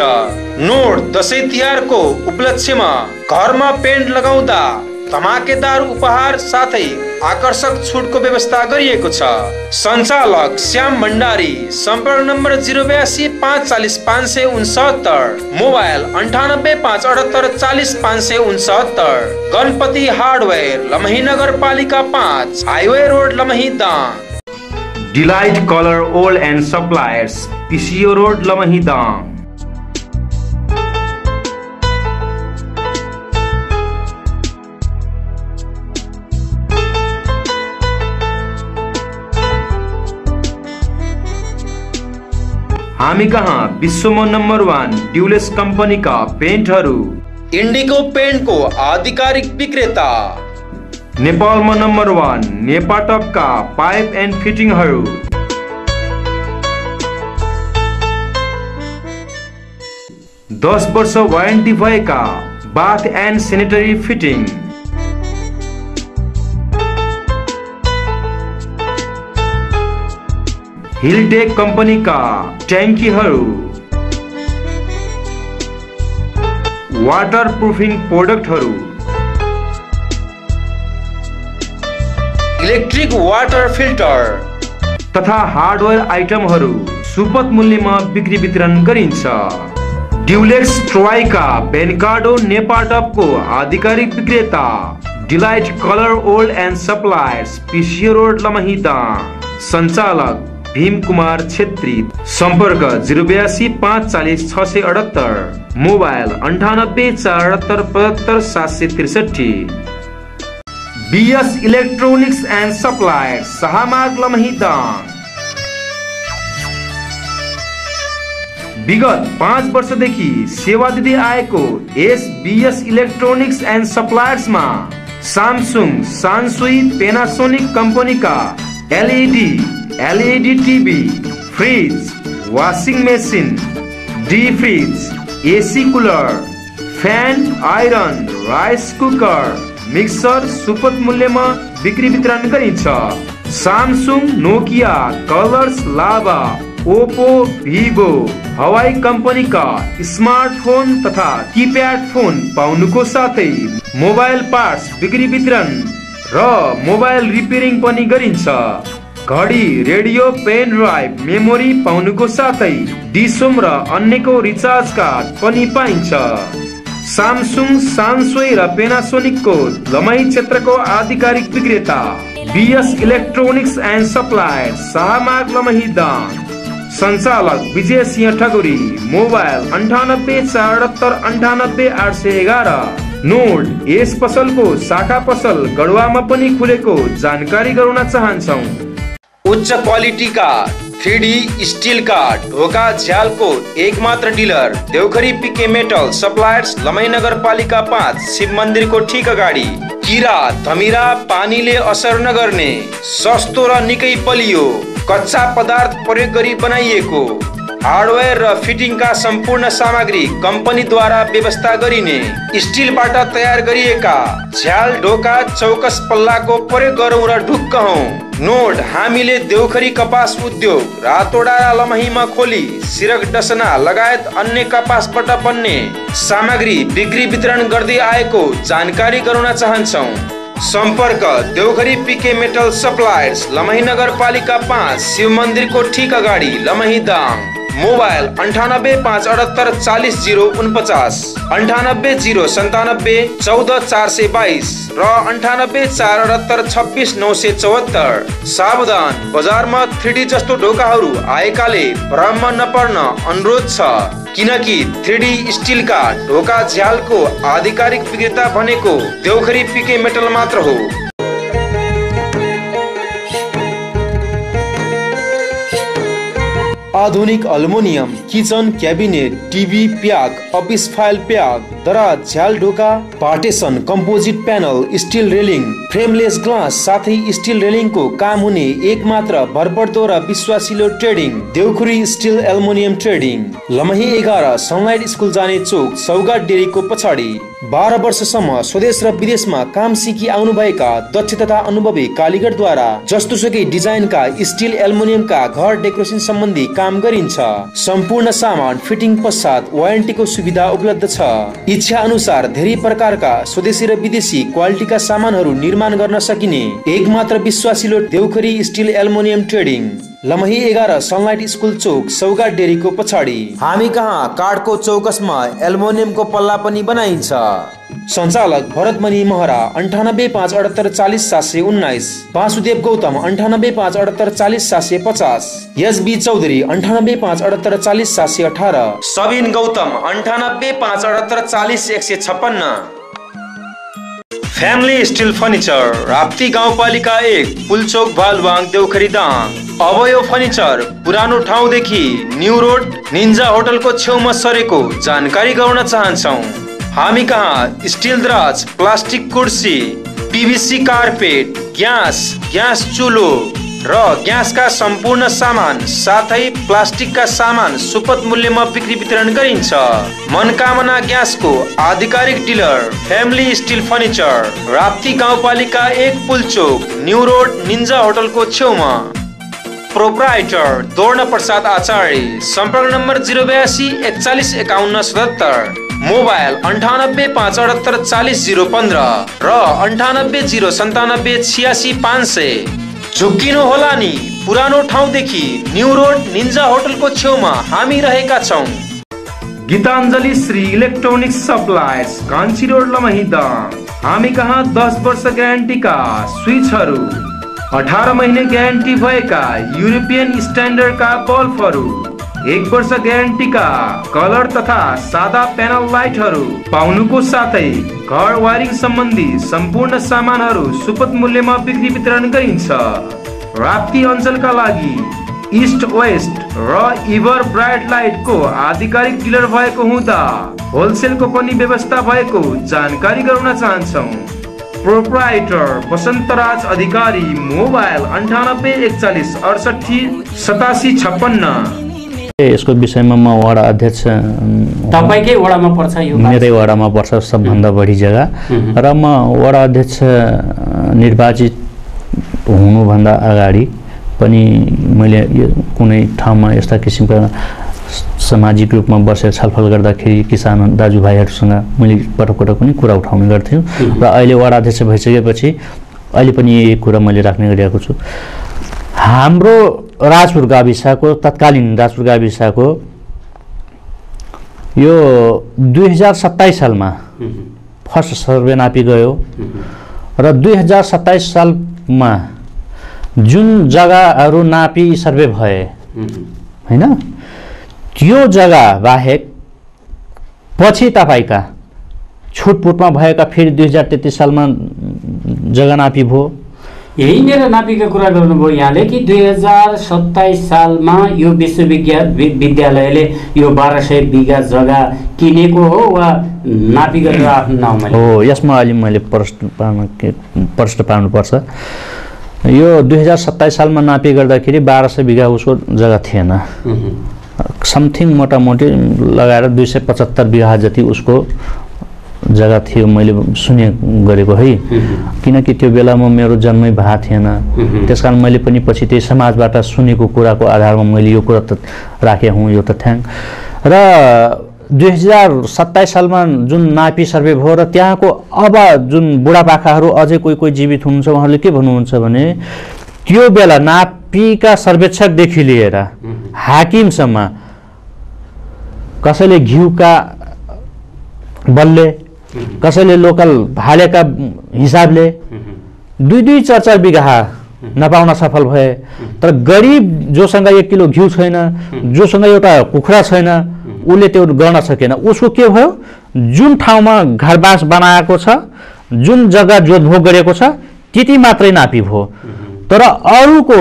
नोट दसैँ तिहारको उपलक्ष्यमा घरमा पेन्ट लगाउँदा धमाकेदार उपहार साथै आकर्षक छुटको व्यवस्था गरिएको छ। सञ्चालक श्याम भण्डारी, सम्पर्क नम्बर जिरो बयासी पाँच चालिस पाँच सय उनसत्तर, मोबाइल अन्ठानब्बे पाँच अठहत्तर चालिस पाँच सय उनसत्तर। गणपति हार्डवेयर लमही नगरपालिका पाँच highway road Lamahi Dang. Delight colour old and suppliers PCO road Lamahi Dang. हामी कहाँ विश्वमा नम्बर वान ड्युलेस कम्पनीका पेन्टहरू, इन्डिगो पेन्टको आधिकारिक विक्रेता, नेपालमा नम्बर वान नेपाटपका पाइप एन्ड फिटिङहरू, दस वर्ष वारेन्टी भएका bath and sanitary fitting, Hilltake कम्पनीका ट्याङ्कीहरू, वाटर प्रुफिङ प्रोडक्टहरू, इलेक्ट्रिक वाटर फिल्टर तथा हार्डवेयर आइटमहरू सुपथ मूल्यमा बिक्री वितरण गरिन्छ। ड्युलेक्स ट्रोइका बेनकार्डो नेपाटपको आधिकारिक विक्रेता, delight colour old and suppliers PCO road Lamahi Dang. सञ्चालक भीम कुमार छेत्री, सम्पर्क जिरो बयासी पाँच चालिस छ सय अठहत्तर, मोबाइल अन्ठानब्बे चार अठहत्तर पचहत्तर सात सय त्रिसठी। BS electronics and suppliers Shahmarg Lamahi Dang. विगत पाँच वर्षदेखि सेवा दिँदै आएको यस बीएस इलेक्ट्रोनिक्स एन्ड सप्लायर्समा सामसुङ, सानसुई, पेनासोनिक कम्पनीका LED, LED TV, fridge, washing machine, D fridge, AC cooler, fan, iron, rice cooker, mixer सुपथ मूल्यमा बिक्री वितरण गरिन्छ। Samsung, Nokia, Colors, Lava, Oppo, Vivo, Huawei कम्पनीका स्मार्टफोन तथा कीप्याड फोन पाउनुको साथै मोबाइल पार्ट्स बिक्री वितरण र मोबाइल रिपेयरिङ पनि गरिन्छ। घडी, रेडियो, पेन ड्राइभ, मेमोरी पाउनुको साथै डिसोम र अन्यको रिचार्ज कार्ड पनि पाइन्छ। सामसुङ, सानसोई र पेनासोनिकको लमही क्षेत्रको आधिकारिक विक्रेता BS electronics and suppliers, Shahmarg, Lamahi Dang. संचालक विजय सिंह ठकुरी। मोबाइल अंठानब्बे चार अठहत्तर अंठानब्बे आठ सय एघार। नोट, यस पसलको शाखा पसल गढवामा पनि खुलेको जानकारी गराउन चाहन्छौँ। उच्च क्वालिटीका थ्री डी स्टील का ढोका झ्यालको एक मात्र dealer Deukhuri PK metal suppliers, Lamahi नगरपालिका पाँच, शिव मंदिर को ठीक अगाडि। किरा धमिरा पानीले असर नगर्ने सस्तो र निकै बलियो कच्चा पदार्थ प्रयोग गरी बनाइएको हार्डवेयर र फिटिङका सम्पूर्ण सामग्री कम्पनीद्वारा व्यवस्था गरिने स्टिलबाट तयार गरिएका झ्याल, ढोका, चौकस पल्लाको प्रयोग गरौँ र ढुक्क हौँ। नोट, हामीले देवखरी कपास उद्योग रातोडा र लमहीमा खोली सिरक डसना लगायत अन्य कपासबाट बन्ने सामग्री बिक्री वितरण गर्दै आएको जानकारी गराउन चाहन्छौँ। संपर्क Deukhuri PK metal suppliers, Lamahi नगरपालिका पाँच, शिव मंदिर को ठीक अगाडि, लमही दाङ। मोबाइल अंठानब्बे पाँच अठहत्तर चालीस जीरो उनपचास, अंठानब्बे जीरो संतानब्बे चौदह चार सय बाइस र अंठानब्बे चार अठहत्तर छब्बीस नौ सय चौहत्तर। सावधान, बजारमा थ्री डी जस्तो ढोकाहरू आएकाले भ्रममा नपर्न अनुरोध छ, किनकि थ्री डी स्टील का ढोका झ्यालको आधिकारिक विक्रेता भनेको देवखरी पिके मेटल मात्र हो। आधुनिक aluminium kitchen cabinet, TV pack, office file pack, दराज, झ्याल, ढोका, partition, composite panel, steel railing, frameless glass साथै स्टिल रेलिङको काम हुने एक मात्र भरपर्दो र विश्वासिलो trading Deukhuri steel aluminium trading, Lamahi एघार, सनलाइट स्कुल जाने चोक, सौगात डेरीको पछाडि। बाह्र वर्षसम्म स्वदेश र विदेशमा काम सिकी आउनुभएका दक्ष तथा अनुभवी कालीगरद्वारा जस्तोसुकै डिजाइनका स्टिल एल्युमिनियमका घर डेकोरेसन सम्बन्धी काम गरिन्छ। सम्पूर्ण सामान फिटिङ पश्चात वारेन्टीको सुविधा उपलब्ध छ। इच्छा अनुसार धेरै प्रकारका स्वदेशी र विदेशी क्वालिटीका सामानहरू निर्माण गर्न सकिने एक मात्र विश्वासिलो Deukhuri steel aluminium trading, Lamahi एघार, सनलाइट स्कुल चोक, सौगात डेरीको पछाडि। हामी कहाँ काठको चौकसमा एल्युमिनियमको पल्ला पनि बनाइन्छ। संचालक भरतमणि महरा, अंठानब्बे पाँच अठहत्तर चालीस सात सय उन्नाइस। वासुदेव गौतम, अंठानब्बे पाँच अठहत्तर चालीस सात सय पचास। एसबी चौधरी, अंठानब्बे पाँच अठहत्तर चालीस सात सय अठारह। सबिन गौतम, अंठानब्बे पाँच अठहत्तर चालीस एक सय छप्पन्न। फ्यामिली स्टिल फर्निचर, राप्ती गाउँपालिका एक, पुलचोक, भालवाङ, देवखरी दाङ। अब यो फर्निचर पुरानो ठाउँदेखि न्यू रोड निन्जा होटलको छेउमा सरेको जानकारी गराउन चाहन्छौँ। हामी कहाँ स्टिल दराज, प्लास्टिक कुर्सी, पीवीसी कार्पेट, ग्यास, ग्यास चुलो र ग्यासका सम्पूर्ण सामान साथै प्लास्टिकका सामान सुपथ मूल्यमा बिक्री वितरण गरिन्छ। मनकामना ग्यासको आधिकारिक dealer family steel furniture, Rapti गाउँपालिका एक, पुलचोक, न्यू रोड निन्जा होटलको छेउमा। प्रोप्राइटर दोर्ण प्रसाद आचार्य, संपर्क नम्बर जीरो बयासी एकचालिस एकाउन्न सतहत्तर। मोबाइल अंठानब्बे पाँच अठहत्तर चालीस जीरो पंद्रह र अंठानब्बे जीरो संतानब्बे छियासी पाँच सय। झुक्किनु होला नि, पुरानो ठाउँदेखि न्यू रोड निन्जा होटलको छेउमा हामी रहेका छौँ। Gitanjali Shree electronics suppliers, Kanchhi road, Lamahi Dang. हामी कहाँ दस वर्ष ग्यारेन्टीका स्विचहरू, अठारह महीने ग्यारेन्टी भएका युरोपियन स्ट्यान्डर्डका बल्बहरू, एक वर्ष ग्यारेन्टीका कलर तथा सादा प्यानल लाइटहरू पाउनुको साथै घर वायरिङ सम्बन्धी सम्पूर्ण सामानहरू सुपथ मूल्यमा बिक्री वितरण गरिन्छ। राप्ती अञ्चलका लागि इस्ट वेस्ट र इभर ब्राइट लाइटको आधिकारिक डिलर भएको हुँदा होलसेलको पनि व्यवस्था भएको जानकारी गराउन चाहन्छौँ। प्रोप्राइटर बसन्तराज अधिकारी। मोबाइल अंठानब्बे एकचालिस अडसठी सतासी छप्पन्न। यसको विषयमा म वडा अध्यक्ष तपाईकै वडामा पर्छ यो मेरै वडामा पर्छ सबभन्दा बढी जग्गा र म वडा अध्यक्ष निर्वाचित हुनुभन्दा अगाडि पनि मैले कुनै ठाउँमा यस्ता किसिमका सामाजिक रूपमा बसेर छलफल गर्दाखेरि किसान दाजुभाइहरूसँग मैले पटक पटक पनि कुरा उठाउने गर्थेँ र अहिले वडा अध्यक्ष भइसकेपछि अहिले पनि यही कुरा मैले राख्ने गरिरहेको छु। हाम्रो राजपुर गाविसको तत्कालीन राजपुर गाविसको यो दुई हजार सत्ताइस सालमा फर्स्ट सर्वे नापी गयो र दुई हजार सत्ताइस सालमा जुन जग्गाहरू नापी सर्वे भए होइन त्यो जग्गा बाहेक पछि तपाईँका छुटपुटमा भएका फेरि दुई हजार तेत्तिस सालमा जग्गा नापी भयो। यहीँनिर नापीका कुरा गर्नुभयो यहाँले कि दुई हजार सत्ताइस सालमा यो विश्वविद्यालय विद्यालयले यो बाह्र सय बिघा जग्गा किनेको हो वा नापी गरेर आफ्नो नाउँमा हो। यसमा अलि मैले प्रश्न पार्न के प्रश्न पार्नुपर्छ। यो दुई हजार सत्ताइस सालमा नापी गर्दाखेरि बाह्र सय बिघा उसको जग्गा थिएन, समथिङ मोटामोटी लगाएर दुई सय पचहत्तर बिघा जति उसको जग्गा थियो मैले सुने गरेको है। किनकि त्यो बेलामा मेरो जन्मै भएको थिएन, त्यसकारण मैले पनि पछि त्यही समाजबाट सुनेको कुराको आधारमा मैले यो कुरा त राखेँ हुँ यो तथ्याङ्क। र दुई हजार सत्ताइस सालमा जुन नापी सर्वे भयो र त्यहाँको अब जुन बुढापाकाहरू अझै कोही कोही जीवित हुनुहुन्छ उहाँहरूले के भन्नुहुन्छ भने त्यो बेला नापीका सर्वेक्षकदेखि लिएर हाकिमसम्म कसैले घिउका बलले कसैले लोकल भालेका हिसाबले दुई दुई चार चार बिघा नपाउन सफल भए। तर गरिब जोसँग एक किलो घिउ छैन, जोसँग एउटा कुखुरा छैन, उसले त्यो गर्न सकेन। उसको के भयो, जुन ठाउँमा घरबास बनाएको छ, जुन जग्गा जोतभोग गरेको छ त्यति मात्रै नापी भयो। तर अरूको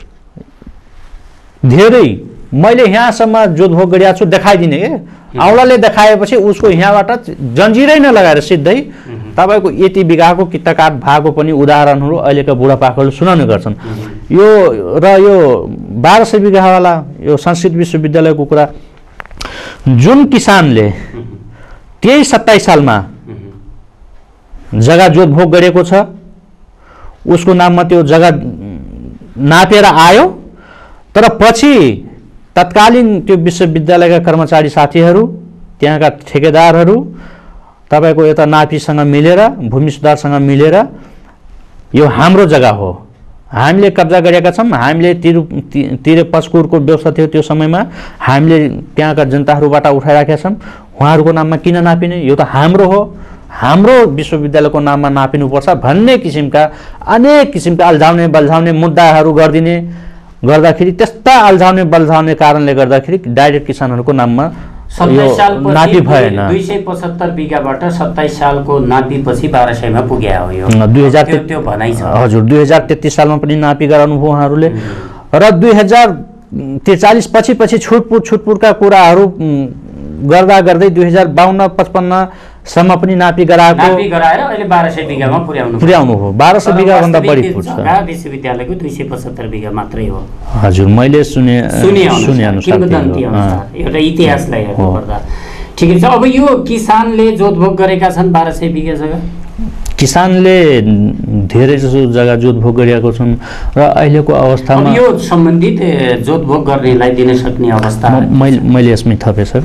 धेरै मैले यहाँसम्म जोतभोग गरिरहेको छु देखाइदिने के औलाले देखाएपछि उसको यहाँबाट जन्जिरै नलगाएर सिधै तपाईँको यति बिघाको किताकाट भएको पनि उदाहरणहरू अहिलेका बुढापाकाहरूले सुनाउने गर्छन्। यो र यो बाह्र सय बिघावाला यो संस्कृत विश्वविद्यालयको कुरा जुन किसानले त्यही सत्ताइस सालमा जग्गा जोतभोग गरेको छ उसको नाममा त्यो जग्गा नापेर आयो। तर पछि तत्कालीन त्यो विश्वविद्यालयका कर्मचारी साथीहरू त्यहाँका ठेकेदारहरू तपाईँको यता नापीसँग मिलेर भूमि सुधारसँग मिलेर यो हाम्रो जग्गा हो, हामीले कब्जा गरेका छौँ, हामीले तिरु तिरे पस्कुरको व्यवस्था थियो त्यो समयमा, हामीले त्यहाँका जनताहरूबाट उठाइराखेका छौँ, उहाँहरूको नाममा किन नापिने, यो त हाम्रो हो, हाम्रो विश्वविद्यालयको नाममा नापिनुपर्छ भन्ने किसिमका अनेक किसिमका अल्झाउने बल्झाउने मुद्दाहरू गरिदिने गर्दाखेरि त्यस्ता अल्झाउने बल्झाउने कारणले गर्दाखेरि डाइरेक्ट किसानहरूको नाममा नापी भएन। दुई सय पचहत्तर बिघाबाट सत्ताइस सालको नापी पछि बाह्र सयमा पुग्यो हो यो दुई हजार त्यो भनाइ छ। हजुर दुई हजार तेत्तिस सालमा पनि नापी गराउनुभयो उहाँहरूले र दुई हजार त्रिचालिस पछि पछि छुटपुट छुटपुटका कुराहरू गर्दा गर्दै दुई हजार बाहन्न पचपन्नसम्म पनि नापी गराएको नापी गराएर अहिले बाह्र सय बिघामा पुर्याउनु पुर्याउनु हो। बाह्र सय बिघाभन्दा बढी फुट छ। विश्वविद्यालयको दुई सय पचहत्तर बिघा मात्रै हो। हजुर मैले सुने सुने अनुसार एउटा इतिहासलाई हेर्नुपर्दा ठिकै छ। अब यो किसानले जोतभोग गरेका छन् बाह्र सय बिघा जग्गा, किसानले धेरै जसो जग्गा जोतभोग गरिरहेको छन् र अहिलेको अवस्थामा यो सम्बन्धित जोतभोग गर्नेलाई दिन सक्ने अवस्था मैले मैले यसमै थपेँ सर।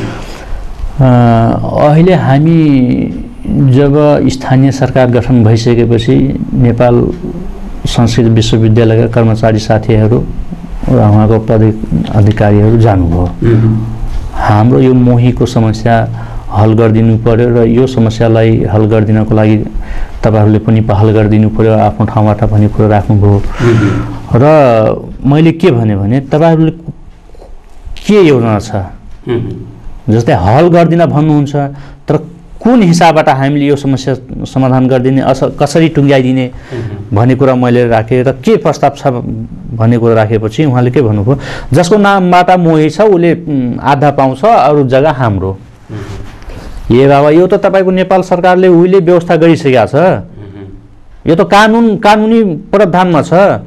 अहिले हामी जब स्थानीय सरकार गठन भइसकेपछि नेपाल संस्कृत विश्वविद्यालयका कर्मचारी साथीहरू र उहाँको पद अधिकारीहरू जानुभयो। हाम्रो यो मोहीको समस्या हल गरिदिनु पर्यो र यो समस्यालाई हल गरिदिनको लागि तपाईँहरूले पनि पहल गरिदिनु पर्यो, आफ्नो ठाउँबाट भन्ने कुरो राख्नुभयो। र मैले के भने भने तपाईँहरूले के योजना छ, जस्तै हल गरिदिन भन्नुहुन्छ तर कुन हिसाबबाट हामीले यो समस्या समाधान गरिदिने अस कसरी टुङ्ग्याइदिने भन्ने कुरा मैले राखेँ र के प्रस्ताव छ भन्ने कुरा राखेपछि उहाँले के भन्नुभयो, जसको नामबाट मोही छ उसले आधा पाउँछ, अरू जग्गा हाम्रो। ए बाबा यो त तपाईँको नेपाल सरकारले उहिले व्यवस्था गरिसकेको छ, यो त कानुन कानुनी प्रावधानमा छ।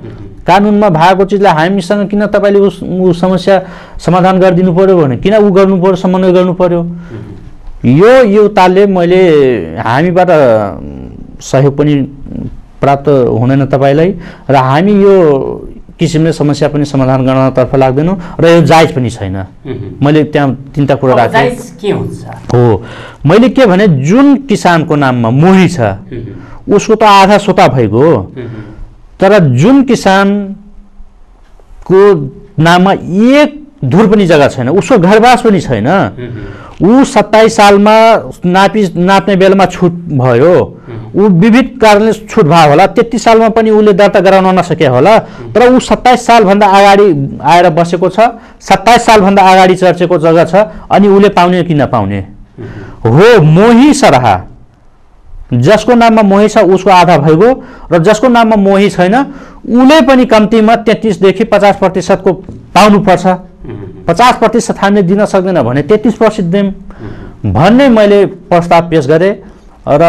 कानुनमा भएको चिजलाई हामीसँग किन तपाईँले उस उस समस्या समाधान गरिदिनु पर्यो भने किन ऊ गर्नु पर्यो, समन्वय गर्नु पर्यो। यो एउटाले मैले हामीबाट सहयोग पनि प्राप्त हुँदैन तपाईँलाई र हामी यो किसिमले समस्या पनि समाधान गर्नतर्फ लाग्दैनौँ र यो जायज पनि छैन। मैले त्यहाँ तिनवटा कुरा राखेँ। के हुन्छ हो मैले के भने जुन किसानको नाममा मोही छ उसको त आधा सोता भएको हो, तर जुन किसानको नाममा एक धुर पनि जग्गा छैन, उसको घरबास पनि छैन, ऊ सत्ताइस सालमा नापी नाप्ने बेलामा छुट भयो, ऊ विविध कारणले छुट भयो होला, तेत्तिस सालमा पनि उसले दर्ता गराउन नसके होला, तर ऊ सत्ताइस सालभन्दा अगाडि आएर बसेको छ, सत्ताइस सालभन्दा अगाडि चर्चेको जग्गा छ, अनि उसले पाउने कि नपाउने हो। मोही सरहा जसको नाममा मोही छ उसको आधा भइगयो र जसको नाममा मोही छैन उसले पनि कम्तीमा तेत्तिसदेखि पचास प्रतिशतको पाउनुपर्छ। पचास प्रतिशत हामीले दिन सक्दैन भने तेत्तिस प्रतिशत दिउँ भन्ने मैले प्रस्ताव पेश गरेँ र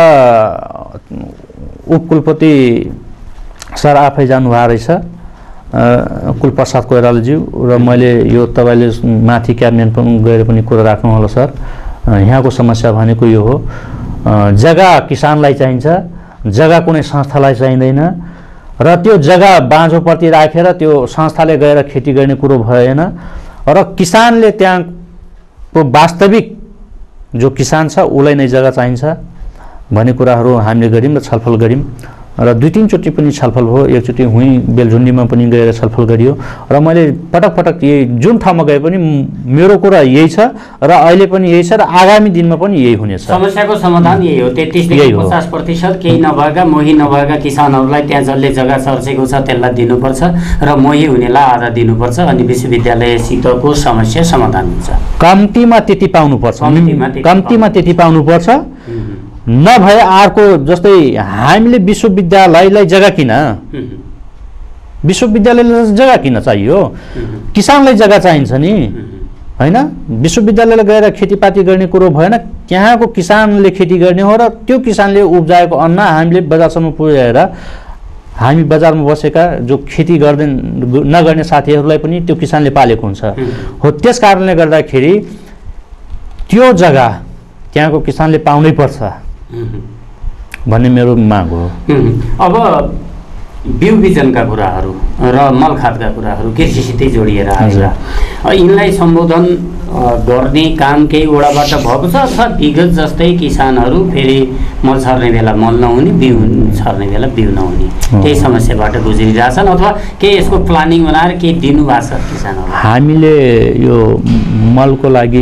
उपकुलपति सर आफै जानुभएको रहेछ, कुलप्रसाद कोइरालाज्यू, र मैले यो तपाईँले माथि क्याबिनेट पनि गएर पनि कुरा राख्नु होला सर। यहाँको समस्या भनेको यो हो, जग्गा किसानलाई चाहिन्छ, जग्गा कुनै संस्थालाई चाहिँदैन र त्यो जग्गा बाँझोप्रति राखेर त्यो संस्थाले गएर खेती गर्ने कुरो भएन र किसानले त्यहाँको वास्तविक जो किसान छ उसलाई नै जग्गा चाहिन्छ भन्ने कुराहरू हामीले गऱ्यौँ र छलफल गऱ्यौँ र दुई तीनचोटि पनि छलफल भयो। एकचोटि हुँ बेलझुन्डीमा पनि गएर छलफल गरियो र मैले पटक पटक यही जुन ठाउँमा गए पनि मेरो कुरा यही छ र अहिले पनि यही छ र आगामी दिनमा पनि यही हुनेछ। समस्याको समाधान यही हो, तेत्तिसदेखि पचास प्रतिशत केही नभएका मोही नभएका किसानहरूलाई त्यहाँ जसले जग्गा चर्चेको छ त्यसलाई दिनुपर्छ र मोही हुनेलाई आधा दिनुपर्छ, अनि विश्वविद्यालयसितको समस्या समाधान हुन्छ। कम्तीमा त्यति पाउनुपर्छ, कम्तीमा त्यति पाउनुपर्छ। नभए अर्को जस्तै हामीले विश्वविद्यालयलाई जग्गा किन, विश्वविद्यालयलाई जग्गा किन चाहियो, किसानलाई जग्गा चाहिन्छ नि हैन। विश्वविद्यालयले गएर खेतीपाती गर्ने कुरो भएन, त्यहाँको किसानले खेती गर्ने हो र त्यो किसानले उब्जाएको अन्न हामीले बजारसम्म पुर्याएर हामी बजारमा बसेका जो खेती गर्दै नगर्ने साथीहरूलाई पनि त्यो किसानले पालेको हुन्छ हो। त्यस कारणले गर्दाखेरि त्यो जग्गा त्यहाँको किसानले पाउनै पर्छ भन्ने मेरो माग हो। अब बिउ बिजनका कुराहरू र मलखातका कुराहरू कृषिसितै जोडिएर आएर यिनलाई सम्बोधन गर्ने काम केही वडाबाट भएको छ अथवा विगत जस्तै किसानहरू फेरि मल छर्ने बेला मल नहुने, बिउ छर्ने बेला बिउ नहुने त्यही समस्याबाट गुज्रिरहेछन् अथवा केही यसको प्लानिङ बनाएर केही दिनुभएको छ किसानहरू? हामीले यो मलको लागि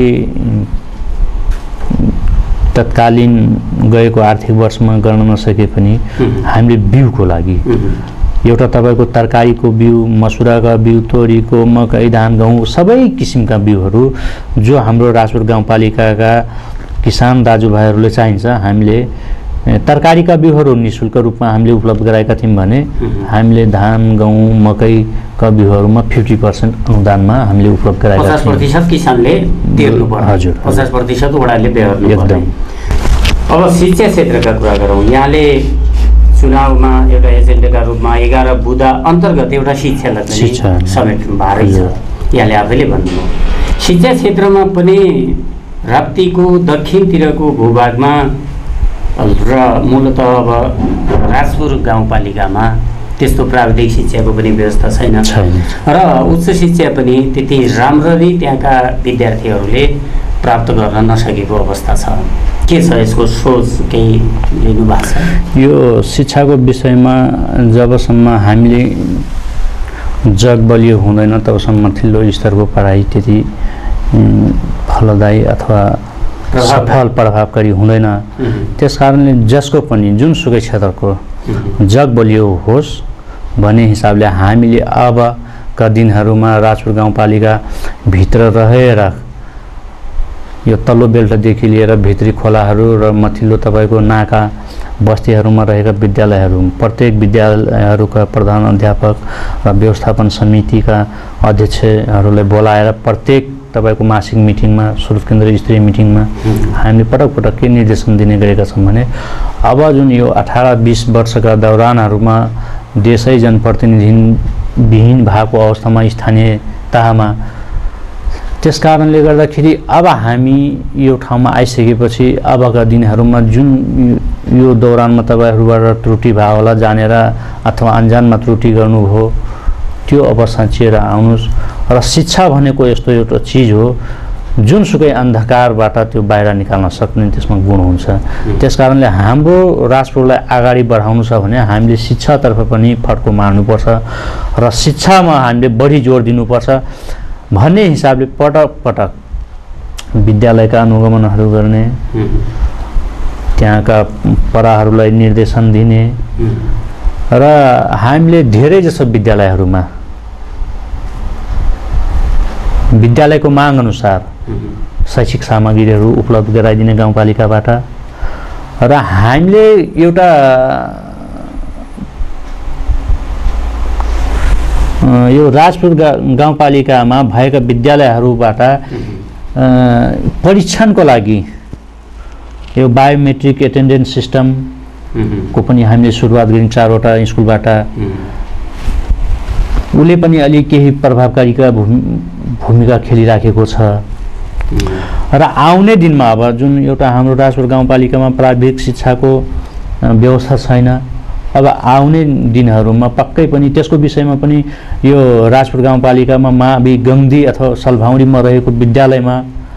तत्कालीन गएको आर्थिक वर्षमा गर्न नसके पनि हामीले बिउको लागि एउटा तपाईँको तरकारीको बिउ, मसुराका बिउ, तोरीको, मकै, धान, गहुँ सबै किसिमका बिउहरू जो हाम्रो राजपुर गाउँपालिकाका किसान दाजुभाइहरूले चाहिन्छ हामीले तरकारीका बिउहरू निःशुल्क रूपमा हामीले उपलब्ध गराएका थियौँ भने हामीले धान, गहुँ, मकैका बिउहरूमा फिफ्टी पर्सेन्ट अनुदानमा हामीले उपलब्ध गराएका थियौँ। पचास प्रतिशत किसानले तिर्नु पर्छ। हजुर, पचास प्रतिशत वडाले बेहोर्नु पर्छ। अब शिक्षा क्षेत्रका कुरा गरौँ। यहाँले चुनावमा एउटा एजेन्डाका रूपमा एघार बुँदा अन्तर्गत एउटा शिक्षालाई पनि समेट्नु भएको छ, यहाँले आफैले भन्नुभयो। शिक्षा क्षेत्रमा पनि राप्तीको दक्षिणतिरको भूभागमा र मूलत अब राजपुर गाउँपालिकामा त्यस्तो प्राविधिक शिक्षाको पनि व्यवस्था छैन र उच्च शिक्षा पनि त्यति राम्ररी त्यहाँका विद्यार्थीहरूले प्राप्त गर्न नसकेको अवस्था छ। के छ यसको सोच केही लिनु भएको छ? यो शिक्षाको विषयमा जबसम्म हामीले जग बलियो हुँदैन तबसम्म माथिल्लो स्तरको पढाइ त्यति फलदायी अथवा सफल प्रभावकारी हुँदैन। त्यस कारणले जसको पनि जुनसुकै क्षेत्रको जग बलियो होस् भन्ने हिसाबले हामीले अबका दिनहरूमा राजपुर गाउँपालिका भित्र रहेर यो तल्लो बेल्टदेखि लिएर भित्री खोलाहरू र माथिल्लो तपाईँको नाका बस्तीहरूमा रहेका विद्यालयहरू प्रत्येक विद्यालयहरूका प्रधान अध्यापक र व्यवस्थापन समितिका अध्यक्षहरूलाई बोलाएर प्रत्येक तपाईँको मासिक मिटिङमा, स्रोत केन्द्र स्तरीय मिटिङमा हामीले पटक पटक के निर्देशन दिने गरेका छौँ भने अब जुन यो अठार बिस वर्षका दौरानहरूमा देशै जनप्रतिनिधि विहीन भएको अवस्थामा स्थानीय तहमा। त्यस कारणले गर्दाखेरि अब हामी यो ठाउँमा आइसकेपछि अबका दिनहरूमा जुन यो दौरानमा तपाईँहरूबाट त्रुटि भयो होला, जानेर अथवा अनजानमा त्रुटि गर्नुभयो, त्यो अब साँचिएर आउनुहोस्। र शिक्षा भनेको यस्तो एउटा चिज हो जुनसुकै अन्धकारबाट त्यो बाहिर निकाल्न सक्ने त्यसमा गुण हुन्छ। त्यस कारणले हाम्रो राष्ट्रलाई अगाडि बढाउनु छ भने हामीले शिक्षातर्फ पनि फड्को मार्नुपर्छ र शिक्षामा हामीले बढी जोड दिनुपर्छ भन्ने हिसाबले पटक पटक विद्यालयका अनुगमनहरू गर्ने, त्यहाँका पढाहरूलाई निर्देशन दिने र हामीले धेरै जसो विद्यालयहरूमा विद्यालयको माग अनुसार शैक्षिक सामग्रीहरू उपलब्ध गराइदिने गाउँपालिकाबाट र हामीले एउटा यो राजपुर गाउँपालिकामा भएका विद्यालयहरूबाट परीक्षणको लागि यो बायोमेट्रिक एटेन्डेन्स सिस्टमको पनि हामीले सुरुवात गर्यौँ चारवटा स्कुलबाट। उसले पनि अलि केही प्रभावकारीका भूमिका खेलिराखेको छ र आउने दिनमा अब जुन एउटा हाम्रो राजपुर गाउँपालिकामा प्राविधिक शिक्षाको व्यवस्था छैन, अब आउने दिनहरूमा पक्कै पनि त्यसको विषयमा पनि यो राजपुर गाउँपालिकामा मावि गङ्दी अथवा सलभाउडीमा रहेको विद्यालयमा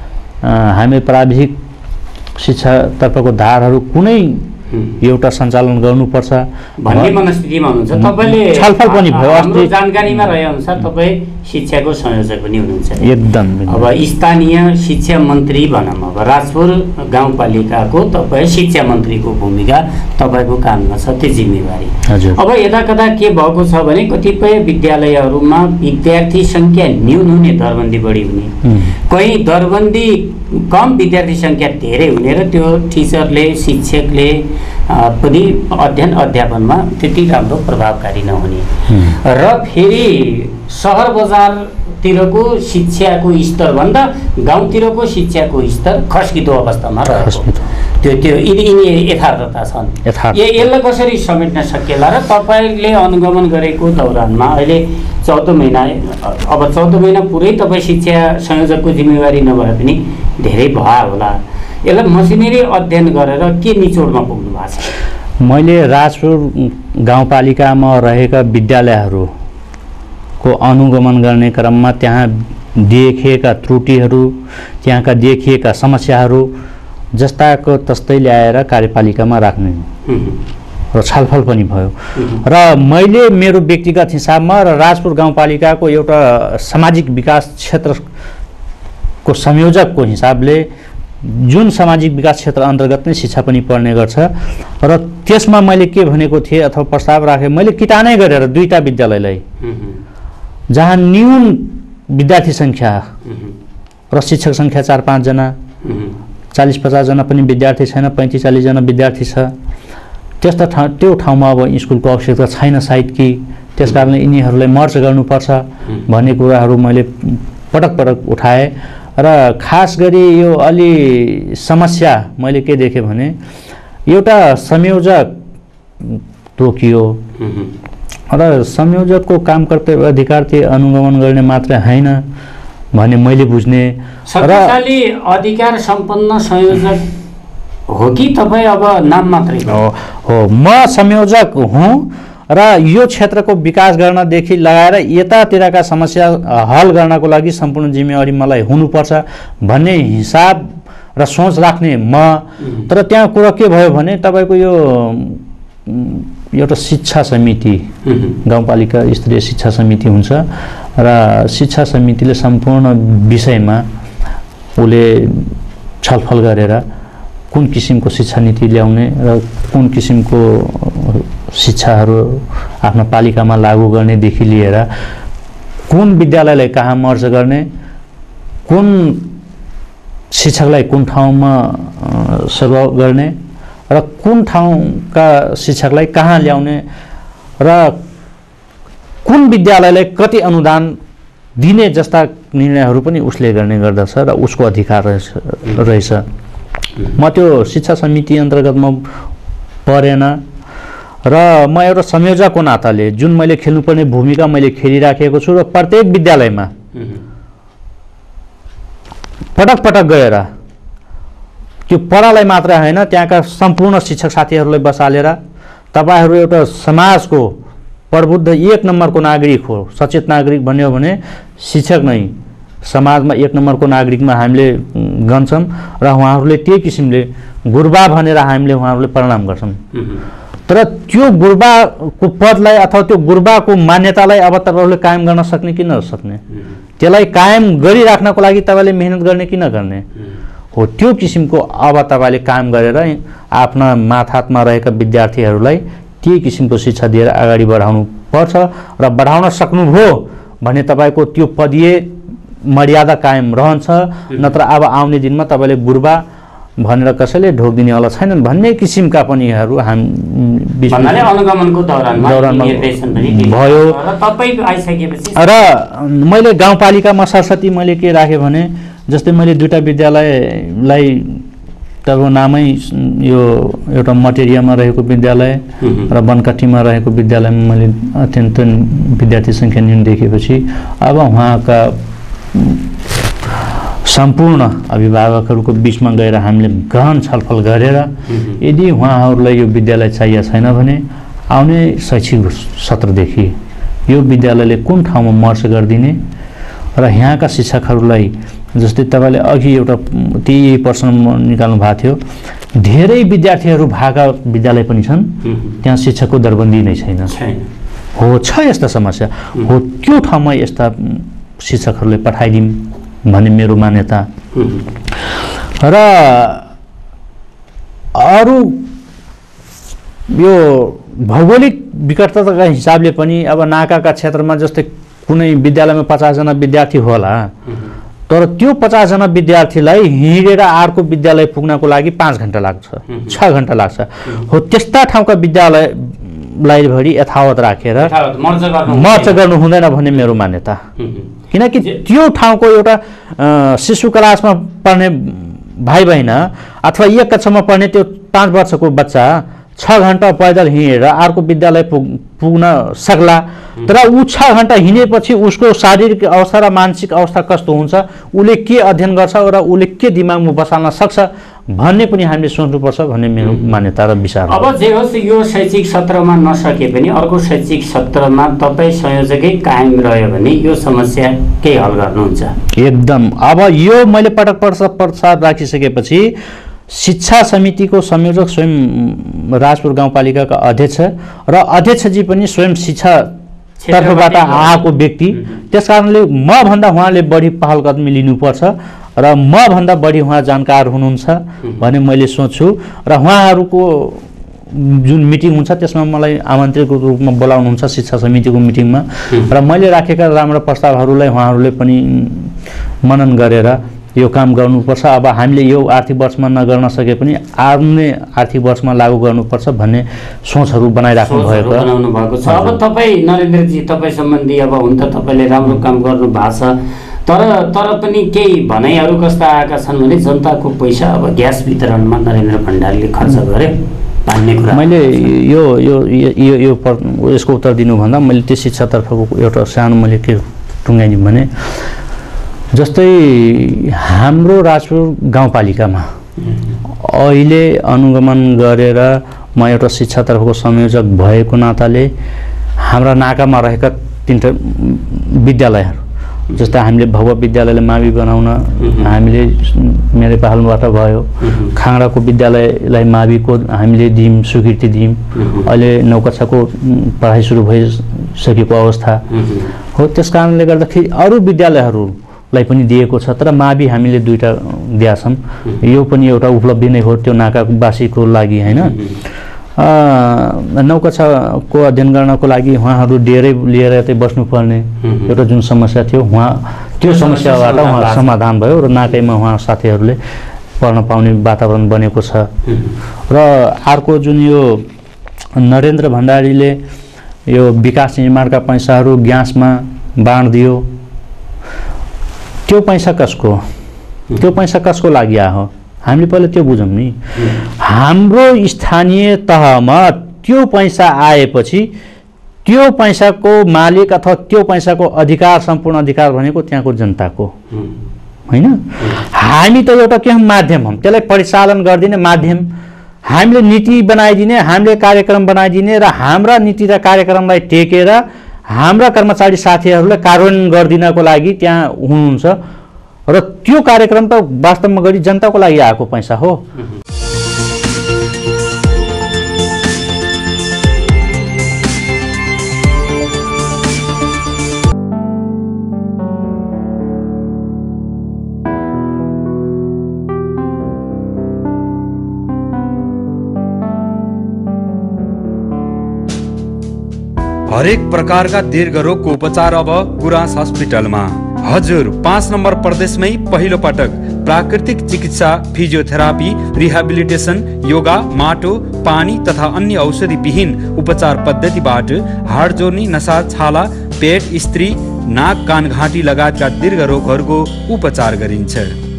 हामी प्राविधिक शिक्षातर्फको धारहरू कुनै एउटा सञ्चालन गर्नुपर्छ भन्ने मनस्थितिमा हुनुहुन्छ तपाईले। छलफल पनि भयो, हाम्रो जानकारीमा रहे अनुसार तपाईँ शिक्षाको संयोजक पनि हुनुहुन्छ। एकदम। अब स्थानीय शिक्षा मन्त्री भनौँ, अब राजपुर गाउँपालिकाको तपाईँ शिक्षा मन्त्रीको भूमिका तपाईँको काममा छ, त्यो जिम्मेवारी। हजुर। अब यता कता के भएको छ भने कतिपय विद्यालयहरूमा विद्यार्थी सङ्ख्या न्यून हुने, दरबन्दी बढी हुने, कहीँ दरबन्दी कम विद्यार्थी सङ्ख्या धेरै हुने र त्यो टिचरले शिक्षकले पनि अध्ययन अध्यापनमा त्यति राम्रो प्रभावकारी नहुने र फेरि सहर बजारतिरको शिक्षाको स्तरभन्दा गाउँतिरको शिक्षाको स्तर खस्किँदो अवस्थामा रहेको त्यो त्यो यिनी यिनी यथार्थता छन्। यसलाई कसरी समेट्न सकिएला र तपाईँले अनुगमन गरेको दौरानमा अहिले चौध महिना अब चौध महिना पुरै तपाईँ शिक्षा संयोजकको जिम्मेवारी नभए पनि धेरै भयो होला, यसलाई मसिनरी अध्ययन गरेर के निचोडमा पुग्नु भएको छ? मैले राजपुर गाउँपालिकामा रहेका विद्यालयहरूको अनुगमन गर्ने क्रममा त्यहाँ देखिएका त्रुटिहरू, त्यहाँका देखिएका समस्याहरू जस्ताको तस्तै ल्याएर कार्यपालिकामा राख्ने र छलफल पनि भयो र मैले मेरो व्यक्तिगत हिसाबमा र राजपुर गाउँपालिकाको एउटा सामाजिक विकास क्षेत्रको संयोजकको हिसाबले जुन सामाजिक विकास क्षेत्र अन्तर्गत नै शिक्षा पनि पढ्ने गर्छ र त्यसमा मैले के भनेको थिएँ अथवा प्रस्ताव राखेँ, मैले किटानै गरेर दुईटा विद्यालयलाई जहाँ न्यून विद्यार्थी सङ्ख्या र शिक्षक सङ्ख्या चार पाँचजना, चालिस पचासजना पनि विद्यार्थी छैन, पैँतिस चालिसजना विद्यार्थी छ, त्यस्ता ठाउँ त्यो ठाउँमा अब स्कुलको आवश्यकता छैन सायद कि, त्यस कारणले यिनीहरूलाई मर्ज गर्नुपर्छ भन्ने कुराहरू मैले पटक पटक उठाएँ र खास गरी यो अलि समस्या मैले के देखेँ भने एउटा संयोजक तोकियो र संयोजकको काम कर्तव्य अधिकार चाहिँ अनुगमन गर्ने मात्रै होइन भन्ने मैले बुझ्ने। शक्तिशाली अधिकार सम्पन्न संयोजक हो कि तपाईँ अब नाम मात्रै हो? हो, म संयोजक हुँ र यो क्षेत्रको विकास गर्नदेखि लगाएर यतातिरका समस्या हल गर्नको लागि सम्पूर्ण जिम्मेवारी मलाई हुनुपर्छ भन्ने हिसाब र सोच राख्ने म। तर त्यहाँ कुरा के भयो भने तपाईँको यो एउटा शिक्षा समिति, गाउँपालिका स्तरीय शिक्षा समिति हुन्छ र शिक्षा समितिले सम्पूर्ण विषयमा उसले छलफल गरेर कुन किसिमको शिक्षा नीति ल्याउने र कुन किसिमको शिक्षाहरू आफ्नो पालिकामा लागू गर्नेदेखि लिएर कुन विद्यालयलाई कहाँ मर्ज गर्ने, कुन शिक्षकलाई कुन ठाउँमा सेवा गर्ने र कुन ठाउँका शिक्षकलाई कहाँ ल्याउने र कुन विद्यालयलाई कति अनुदान दिने जस्ता निर्णयहरू पनि उसले गर्ने गर्दछ र उसको अधिकार रहेछ। म त्यो शिक्षा समिति अन्तर्गतमा परेन र म एउटा संयोजकको नाताले जुन मैले खेल्नुपर्ने भूमिका मैले खेलिराखेको छु र प्रत्येक विद्यालयमा पटक पटक गएर त्यो पढालाई मात्र होइन त्यहाँका सम्पूर्ण शिक्षक साथीहरूलाई बसालेर तपाईहरू एउटा समाजको प्रबुद्ध एक नम्बरको नागरिक हो, सचेत नागरिक भन्यो भने शिक्षक नै समाजमा एक नम्बरको नागरिकमा हामीले गन्छौँ र उहाँहरूले त्यही किसिमले गुरुबा भनेर हामीले उहाँहरूले प्रणाम गर्छौँ। तर त्यो गुरुबाको पदलाई अथवा त्यो गुरुबाको मान्यतालाई अब तपाईँहरूले कायम गर्न सक्ने कि नसक्ने, त्यसलाई कायम गरिराख्नको लागि तपाईँले मेहनत गर्ने कि नगर्ने हो, त्यो किसिमको अब तपाईँले काम गरेर आफ्ना माथामा रहेका विद्यार्थीहरूलाई त्यही किसिमको शिक्षा दिएर अगाडि बढाउनु पर्छ र बढाउन सक्नुभयो भने तपाईँको त्यो पदीय मर्यादा कायम रहन्छ। नत्र अब आउने दिनमा तपाईँले गुरुबा भनेर कसैले ढोक दिनेवाला छैनन् भन्ने किसिमका पनिहरू हामी अनुगमनको दौरानमा भयो। र मैले गाउँपालिकामा सरस्वती मैले के राखेँ भने जस्तै मैले दुईवटा विद्यालयलाई तपाईँको नामै यो एउटा मटेरियामा रहेको विद्यालय र बनकाठीमा रहेको विद्यालयमा मैले अत्यन्त विद्यार्थी सङ्ख्या न्यून देखेपछि अब उहाँका सम्पूर्ण अभिभावकहरूको बिचमा गएर हामीले गहन छलफल गरेर यदि उहाँहरूलाई यो विद्यालय चाहिएको छैन भने आउने शैक्षिक सत्रदेखि यो विद्यालयले कुन ठाउँमा मर्ज गरिदिने र यहाँका शिक्षकहरूलाई जस्तै तपाईँले अघि एउटा त्यही प्रश्न निकाल्नु भएको थियो, धेरै विद्यार्थीहरू भएका विद्यालय पनि छन् त्यहाँ शिक्षकको दरबन्दी नै छैन हो, छ यस्ता समस्या हो, त्यो ठाउँमा यस्ता शिक्षकहरूले पठाइदिउँ भन्ने मेरो मान्यता। र अरू यो भौगोलिक विकटताका हिसाबले पनि अब नाकाका क्षेत्रमा जस्तै कुनै विद्यालयमा पचासजना विद्यार्थी होला तर त्यो पचासजना विद्यार्थीलाई हिँडेर अर्को विद्यालय पुग्नको लागि पाँच घन्टा लाग्छ, छ घन्टा लाग्छ हो, त्यस्ता ठाउँका विद्यालयलाई भरि यथावत राखेर मर्ज गर्नु हुँदैन भन्ने मेरो मान्यता। किनकि त्यो ठाउँको एउटा शिशु क्लासमा पढ्ने भाइ बहिनी अथवा एक कक्षामा पढ्ने त्यो पाँच वर्षको बच्चा छ घन्टा पैदल हिँडेर अर्को विद्यालय पुग पुग्न सक्ला, तर ऊ छ घन्टा हिँडेपछि उसको शारीरिक अवस्था र मानसिक अवस्था कस्तो हुन्छ, उसले के अध्ययन गर्छ र उसले के दिमागमा बसाल्न सक्छ भन्ने पनि हामीले सोच्नुपर्छ भन्ने मेरो मान्यता र विचार। अब जे होस् यो शैक्षिक सत्रमा नसके पनि अर्को शैक्षिक सत्रमा तपाईँ संयोजकै कायम रह्यो भने यो समस्या के हल गर्नुहुन्छ? एकदम। अब यो मैले पटक प्रसाद राखिसकेपछि शिक्षा समितिको संयोजक स्वयं राजपुर गाउँपालिकाका अध्यक्ष र अध्यक्षजी पनि स्वयं शिक्षा तर्फबाट आएको व्यक्ति, त्यस कारणले मभन्दा उहाँले बढी पहल कदमी लिनुपर्छ र मभन्दा बढी उहाँ जानकार हुनुहुन्छ भन्ने मैले सोच्छु। र उहाँहरूको जुन मिटिङ हुन्छ त्यसमा मलाई आमन्त्रितको रूपमा बोलाउनुहुन्छ शिक्षा समितिको मिटिङमा र मैले राखेका राम्रा प्रस्तावहरूलाई उहाँहरूले पनि मनन गरेर यो काम गर्नुपर्छ। अब हामीले यो आर्थिक वर्षमा नगर्न सके पनि आउने आर्थिक वर्षमा लागू गर्नुपर्छ भन्ने सोचहरू बनाइराख्नु भएको बनाउनु भएको छ। अब तपाईँ नरेन्द्रजी तपाईँ सम्बन्धी अब हुन त तपाईँले राम्रो काम गर्नु भएको छ, तर तर पनि केही भनाइहरू कस्ता आएका छन् भने जनताको पैसा अब ग्यास वितरणमा नरेन्द्र भण्डारीले खर्च गरे भन्ने कुरा। मैले यो यो यो यो यसको उत्तर दिनुभन्दा मैले त्यो शिक्षातर्फको एउटा सानो मैले के टुङ्गाइदिउँ भने जस्तै हाम्रो राजपुर गाउँपालिकामा अहिले अनुगमन गरेर म एउटा शिक्षातर्फको संयोजक भएको नाताले हाम्रा नाकामा रहेका तीनटा विद्यालयहरू जस्तै हामीले भव्य विद्यालयलाई मावि बनाउन हामीले मेरो पहलबाट भयो, खाङ्राको विद्यालयलाई माविको हामीले दियौँ स्वीकृति दियौँ, अहिले नौ कक्षाको पढाइ सुरु भइसकेको अवस्था हो, त्यस कारणले गर्दाखेरि अरू विद्यालयहरू लाई पनि दिएको छ, तर मावि हामीले दुईटा दिएका छौँ। यो पनि एउटा उपलब्धि नै हो त्यो नाकावासीको लागि होइन। नौ कक्षाको अध्ययन गर्नको लागि उहाँहरू डेरै लिएर यतै बस्नुपर्ने एउटा जुन समस्या थियो उहाँ त्यो समस्याबाट उहाँ समाधान भयो र नाकैमा उहाँ साथीहरूले पढ्न पाउने वातावरण बनेको छ। र अर्को जुन यो नरेन्द्र भण्डारीले यो विकास निर्माणका पैसाहरू ग्यासमा बाँडिदियो, त्यो पैसा कसको त्यो पैसा कसको लागि आयो हामीले पहिला त्यो बुझौँ नि। हाम्रो स्थानीय तहमा त्यो पैसा आएपछि त्यो पैसाको मालिक अथवा त्यो पैसाको अधिकार सम्पूर्ण अधिकार भनेको त्यहाँको जनताको होइन। हामी त एउटा के माध्यम हौँ, त्यसलाई परिचालन गरिदिने माध्यम। हामीले नीति बनाइदिने, हामीले कार्यक्रम बनाइदिने र हाम्रा नीति र कार्यक्रमलाई टेकेर हाम्रा कर्मचारी साथीहरूलाई कार्यान्वयन गरिदिनको लागि त्यहाँ हुनुहुन्छ र त्यो कार्यक्रम त वास्तवमा गरी जनताको लागि आएको पैसा हो। हरेक प्रकारका दीर्घ रोगको उपचार अब गुराँस हस्पिटलमा। हजुर पाँच नम्बर प्रदेशमै पहिलो पटक प्राकृतिक चिकित्सा, फिजियोथेरापी, रिहाबिलिटेसन, योगा, माटो, पानी तथा अन्य औषधि विहीन उपचार पद्धतिबाट हाड जोर्नी, नसा, छाला, पेट, स्त्री, नाक, कान, घाँटी लगायतका दीर्घ रोगहरूको उपचार गरिन्छ।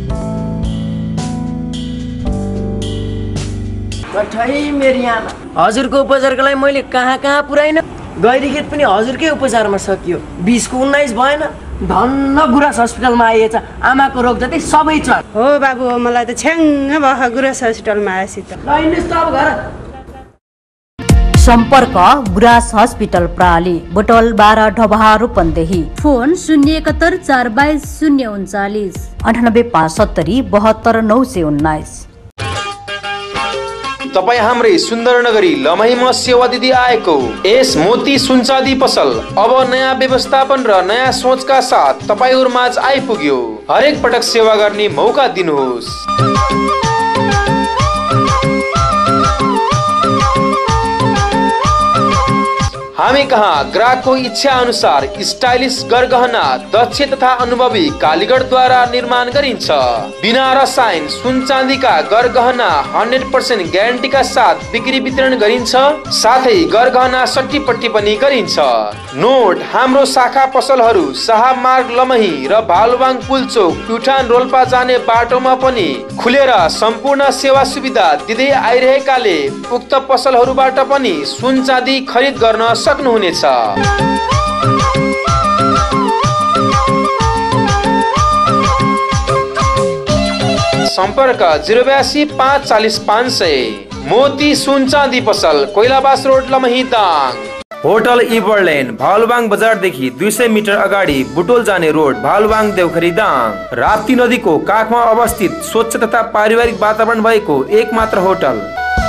हजुरको उपचारको लागि मैले कहाँ कहाँ पुर्याइन, गैरीगीत पनि हजुरकै उपचारमा सकियो। बिसको उन्नाइस भएन, धन्न गुराँस हस्पिटलमा आइएछ। आमाको रोग जति सबै छ। हो बाबु, हो मलाई त छ्याङ्ग भयो गुराँस हस्पिटलमा आएछ त। ल हिँड्नुहोस् त अब घर। सम्पर्क गुराँस हस्पिटल प्राली, बोटल बाह्र, ढबहा, रूपन्देही। फोन शून्य एकहत्तर चार बाइस शून्य उन्चालिस अन्ठानब्बे पाँच सत्तरी बहत्तर नौ सय उन्नाइस। तपाईँ हाम्रै सुन्दर नगरी लमहीमा सेवा दिँदै आएको यस मोती सुनचाँदी पसल अब नयाँ व्यवस्थापन र नयाँ सोचका साथ तपाईँहरू माझ आइपुग्यो। हरेक पटक सेवा गर्ने मौका दिनुहोस्। हामी कहाँ ग्राहकको इच्छा अनुसार स्टाइलिश गरगहना दक्ष तथा अनुभवी कालीगरद्वारा निर्माण गरिन्छ। बिना रसायन सुन चाँदीका गरगहना हन्ड्रेड पर्सेन्ट ग्यारेन्टीका साथ बिक्री वितरण गरिन्छ। साथै गरगहना सट्टीपट्टी पनि गरिन्छ। नोट हाम्रो शाखा पसलहरू शाह मार्ग लमही र भालुवाङ पुलचोक प्युठान रोल्पा जाने बाटोमा पनि खुलेर सम्पूर्ण सेवा सुविधा दिँदै आइरहेकाले उक्त पसलहरूबाट पनि सुन चाँदी खरिद गर्न सक्नुहुनेछ। सम्पर्क जिरो बयासी पाँच चालिस पाँच सय। मोती सुन चाँदी पसल, Koilabas road, Lamahi Dang. Hotel Everland, Bhaluwang बजारदेखि दुई सय मिटर अगाडि बुटोल जाने रोड, भालुवाङ देउखरी दाङ। राप्ती नदीको काखमा अवस्थित स्वच्छ तथा पारिवारिक वातावरण भएको एक मात्र होटल।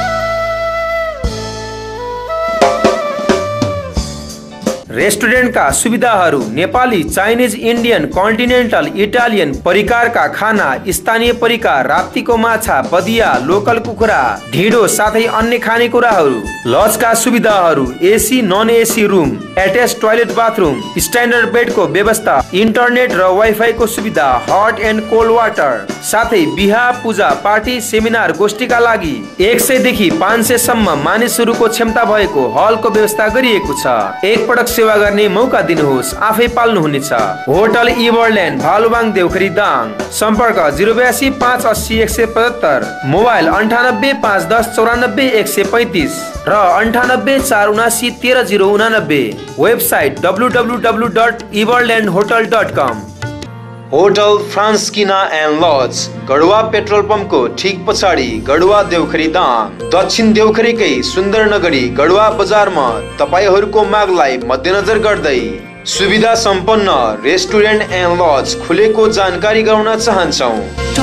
रेस्टुरेन्टका सुविधाहरू Nepali, Chinese, Indian, continental, Italian परिकारका खाना, स्थानीय परिकार, राप्तीको माछा, बदिया, लोकल कुखुरा, ढिँडो साथै अन्य खानेकुराहरू। लजका सुविधाहरू AC, non AC room, attach toilet, bathroom, standard बेडको व्यवस्था, इन्टरनेट र वाइफाई को सुविधा, हट एन्ड कोल्ड वाटर, साथै बिहा, पूजा, पार्टी, सेमिनार, गोष्ठीका लागि एक सय देखि पाँच सय सम्म मानिसहरूको क्षमता भएको हलको व्यवस्था गरिएको छ। एक पटक सेवा गर्ने मौका दिनुहोस्, आफै पाल्नुहुनेछ। Hotel Everland, Bhaluwang Deukhuri Dang. सम्पर्क जिरो बयासी पाँच अस्सी एक सय पचहत्तर, मोबाइल अन्ठानब्बे पाँच दस चौरानब्बे एक सय पैँतिस र अन्ठानब्बे चार उनासी तेह्र जिरो उनानब्बे। Website W W W dot Everland hotel dot com. Hotel फ्रान्सकिना एन्ड लज, गढुवा पेट्रोल पम्पको ठीक पछाडि, गढुवा देउखरी दाङ। दक्षिण देउखरीकै सुन्दर नगरी गढुवा बजारमा तपाईहरूको मागलाई मध्यनजर गर्दै सुविधा सम्पन्न रेस्टुरेन्ट एन्ड लज खुलेको जानकारी गराउन चाहन्छौँ।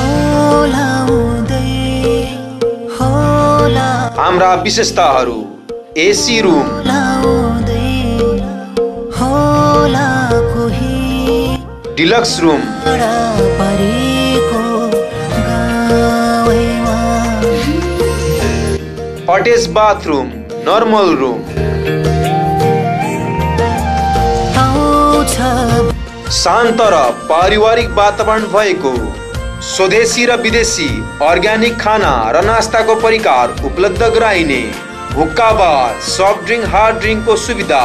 हाम्रा विशेषताहरू: AC room, deluxe room, attach bathroom, normal room, शान्त र पारिवारिक वातावरण भएको स्वदेशी र विदेशी अर्ग्यानिक खाना र नास्ताको परिकार उपलब्ध गराइने, हुक्का बार, सफ्ट ड्रिङ्क, हार्ड ड्रिङ्कको सुविधा,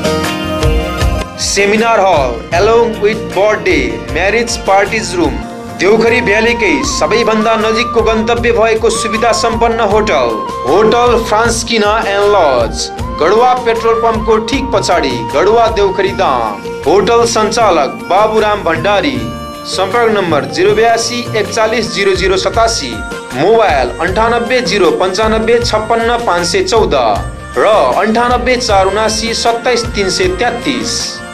seminar hall along with birthday, marriage parties room, Deukhuri भ्यालीकै सबैभन्दा नजिकको गन्तव्य भएको सुविधा सम्पन्न होटल होटल फ्रान्सकिना एन्ड लज गढुवा पेट्रोल पम्पको ठीक पछाडि गढुवा देउखरी दाम। होटल सञ्चालक बाबुराम भण्डारी। सम्पर्क नम्बर जिरो बयासी एकचालिस जिरो जिरो सतासी, मोबाइल अन्ठानब्बे जिरो पन्चानब्बे छप्पन्न पाँच सय चौध र अन्ठानब्बे चार उनासी सत्ताइस तीन सय तेत्तिस।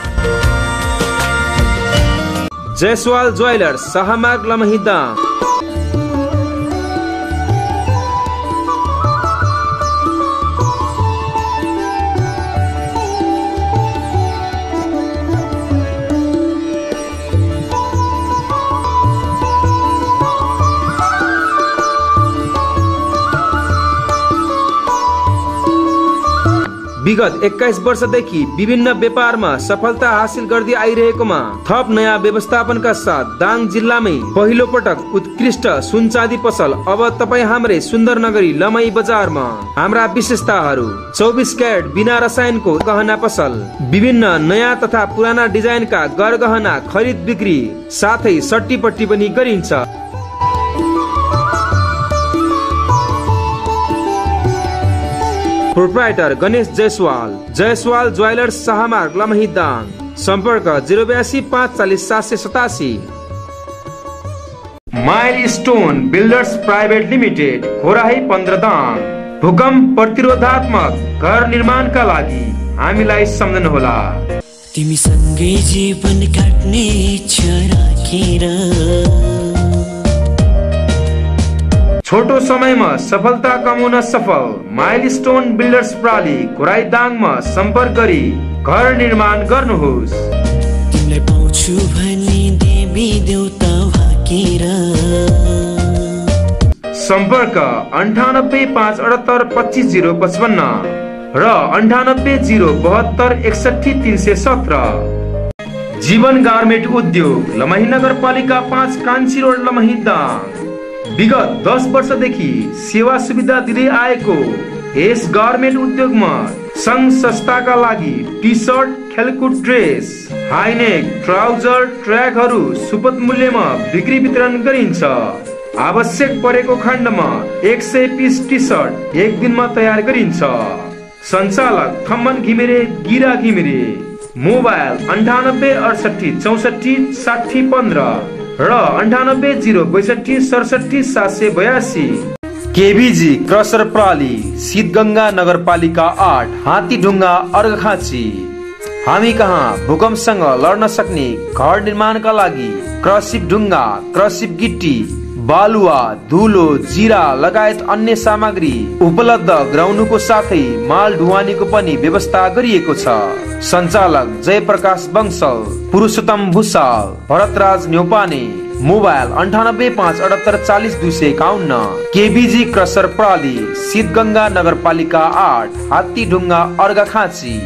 जयसवाल ज्वेलर्स शाहमार्ग लमहिदा। विगत एक्काइस वर्षदेखि विभिन्न व्यापारमा सफलता हासिल गर्दै आइरहेकोमा थप नयाँ व्यवस्थापनका साथ दाङ जिल्लामै पहिलो पटक उत्कृष्ट सुन चाँदी पसल अब तपाईँ हाम्रै सुन्दर नगरी लमही बजारमा। हाम्रा विशेषताहरू चौबिस क्यारेट बिना रसायनको गहना पसल, विभिन्न नयाँ तथा पुराना डिजाइनका गरगहना खरिद बिक्री साथै सट्टीपट्टी पनि गरिन्छ। Proprietor Ganesh Jaiswal, Jaiswal jewellers Shahmarg Lamahi Dang. सम्पर्क जिरो बयासी पाँच चालिस सात सय सतासी। Mile stone builders private limited Khorahi पन्ध्र दाङ। भूकम्प प्रतिरोधात्मक घर निर्माणका लागि हामीलाई सम्झनुहोला। तिमीसँगै जीवन काट्ने इच्छा राखेर छोटो समयमा सफलता कमाउन सफल माइलस्टोन बिल्डर्स प्राली खोराई दाङमा सम्पर्क गरी घर निर्माण गर्नुहोस्। तिमीलाई पाउँछु भनी देवी देउता भाकेर। सम्पर्क अन्ठानब्बे पाँच अठहत्तर पच्चिस जिरो पचपन्न र अन्ठानब्बे जिरो बहत्तर एकसठी तीन सय सत्र। जीवन गार्मेन्ट उद्योग लमही नगरपालिका पाँच कान्छी रोड लमही दाङ। विगत दस वर्षदेखि सेवा सुविधा दिँदै आएको यस गार्मेन्ट उद्योगमा संघ संस्थाका लागि टी सर्ट, खेलकुद ड्रेस, हाइनेक, ट्राउजर, ट्र्याकहरू सुपथ मूल्यमा बिक्री वितरण गरिन्छ। आवश्यक परेको खण्डमा एक सय पिस टी सर्ट एक दिनमा तयार गरिन्छ। सञ्चालक थम्मन घिमिरे, गिरा घिमिरे। मोबाइल अन्ठानब्बे अडसठी चौसठी साठी पन्ध्र र अन्ठानब्बे जिरो बैसठी सडसठी सात सय बयासी। केबीजी क्रसर प्राली सिद्धगंगा नगरपालिका आठ हात्तीढुङ्गा अर्घाखाँची। हामी कहाँ भूकम्पसँग लड्न सक्ने घर निर्माणका लागि क्रसिप ढुङ्गा, क्रसिप गिट्टी, बालुवा, धुलो, जिरा लगायत अन्य सामग्री उपलब्ध गराउनुको साथै माल ढुवानीको पनि व्यवस्था गरिएको छ। सञ्चालक जयप्रकाश बंसल, पुरुषोत्तम भूषाल, भरतराज न्यौपाने। मोबाइल अन्ठानब्बे पाँच अठहत्तर चालिस दुई सय एकाउन्न। केबीजी क्रसर प्राली सिद्धगंगा नगरपालिका आठ हात्तीढुङ्गा अर्घाखाँची।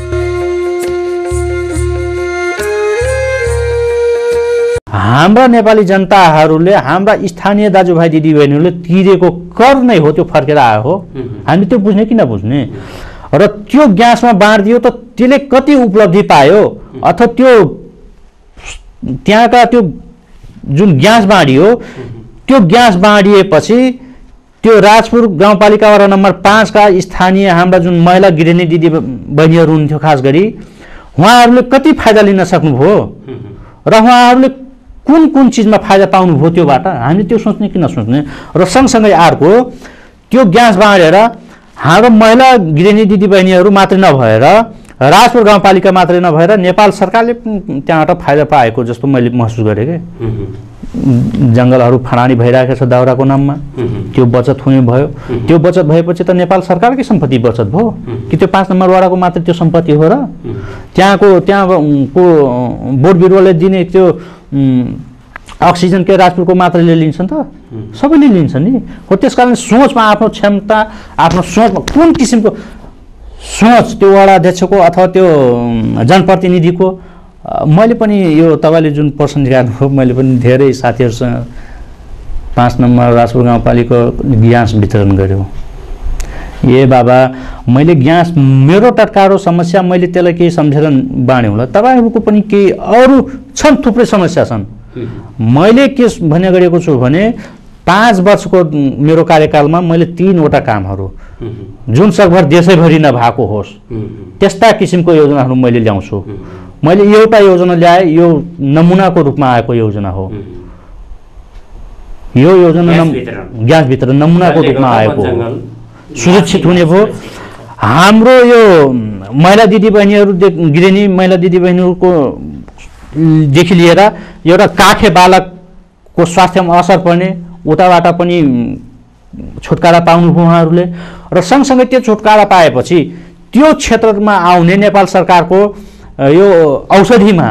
हाम्रा नेपाली जनताहरूले हाम्रा स्थानीय दाजुभाइ दिदीबहिनीहरूले तिरेको कर नै हो त्यो फर्केर आयो हो। हामी त्यो बुझ्ने कि नबुझ्ने। र त्यो ग्यासमा बाँडिदियो त त्यसले कति उपलब्धि पायो अथवा त्यो त्यहाँका त्यो जुन ग्यास बाँडियो त्यो ग्यास बाँडिएपछि त्यो राजपुर गाउँपालिका वडा नम्बर पाँचका स्थानीय हाम्रा जुन महिला गृहिणी दिदी बहिनीहरू हुन्थ्यो खास गरी उहाँहरूले कति फाइदा लिन सक्नुभयो र उहाँहरूले कुन कुन चिजमा फाइदा पाउनुभयो त्योबाट हामीले त्यो सोच्ने कि नसोच्ने। र सँगसँगै अर्को त्यो ग्यास बाँडेर हाम्रो महिला गृहिणी दिदीबहिनीहरू मात्रै नभएर राजपुर गाउँपालिका मात्रै नभएर नेपाल सरकारले त्यहाँबाट फाइदा पाएको जस्तो मैले महसुस गरेँ के। जङ्गलहरू फडानी भइरहेको छ दाउराको नाममा, त्यो बचत हुने भयो। त्यो बचत भएपछि त नेपाल सरकारकै सम्पत्ति बचत भयो कि त्यो पाँच नम्बर वडाको मात्रै त्यो सम्पत्ति हो र? त्यहाँको त्यहाँको बोट बिरुवाले दिने त्यो अक्सिजन के राजपुरको मात्रैले लिन्छन् त? सबैले लिन्छन् नि हो। त्यसकारण सोचमा आफ्नो क्षमता, आफ्नो सोचमा कुन किसिमको सोच त्यो वडा अध्यक्षको अथवा त्यो जनप्रतिनिधिको। मैले पनि यो तपाईँले जुन प्रश्न निकाल्नुभयो मैले पनि धेरै साथीहरूसँग पाँच नम्बर राजपुर गाउँपालिका ग्यास वितरण गर्यो। ए बाबा मैले ग्यास मेरो टटकारो समस्या मैले त्यसलाई केही सम्झेर बाँड्यो होला, तपाईँहरूको पनि केही अरू छन्, थुप्रै समस्या छन्। मैले के भन्ने गरेको छु भने पाँच वर्षको मेरो कार्यकालमा मैले तीनवटा कामहरू जुन सकभर देशैभरि नभएको होस् त्यस्ता किसिमको योजनाहरू मैले ल्याउँछु। मैले एउटा योजना ल्याएँ, यो नमुनाको रूपमा आएको योजना हो। यो योजना ग्यास वितरण नमुनाको रूपमा आएको हो, सुरक्षित हुने भयो। हाम्रो यो महिला दिदीबहिनीहरू गृहिणी महिला दिदीबहिनीहरूको देखि लिएर एउटा काखे बालकको स्वास्थ्यमा असर पर्ने उताबाट पनि छुटकारा पाउनुभयो उहाँहरूले। र सँगसँगै त्यो छुटकारा पाएपछि त्यो क्षेत्रमा आउने नेपाल सरकारको यो औषधिमा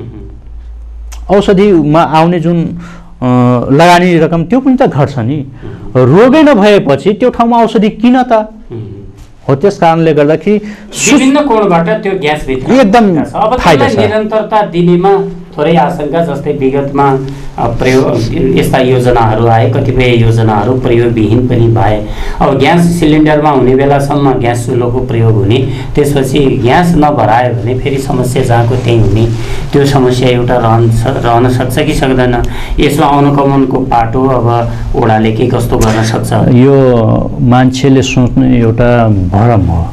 औषधिमा आउने जुन लगानी रकम त्यो पनि त घट्छ नि। रोगै नभएपछि त्यो ठाउँमा औषधि किन त हो। त्यस कारणले गर्दाखेरि विभिन्न कोणबाट त्यो ग्यास वितरण एकदम फाइदा छ। निरन्तरता दिनेमा थोरै आशंका, जस्तै विगतमा प्रयोग यस्ता योजनाहरू आए, कतिपय योजनाहरू प्रयोगविहीन पनि भए। अब ग्यास सिलिन्डरमा हुने बेलासम्म ग्यास चुलोको प्रयोग हुने, त्यसपछि ग्यास नभरायो भने फेरि समस्या जहाँको त्यहीँ हुने, त्यो समस्या एउटा रहन रहन सक्छ कि सक्दैन? यसमा अनुगमनको पाटो अब ओडाले के कस्तो गर्न सक्छ? यो मान्छेले सोच्ने एउटा भरम हो।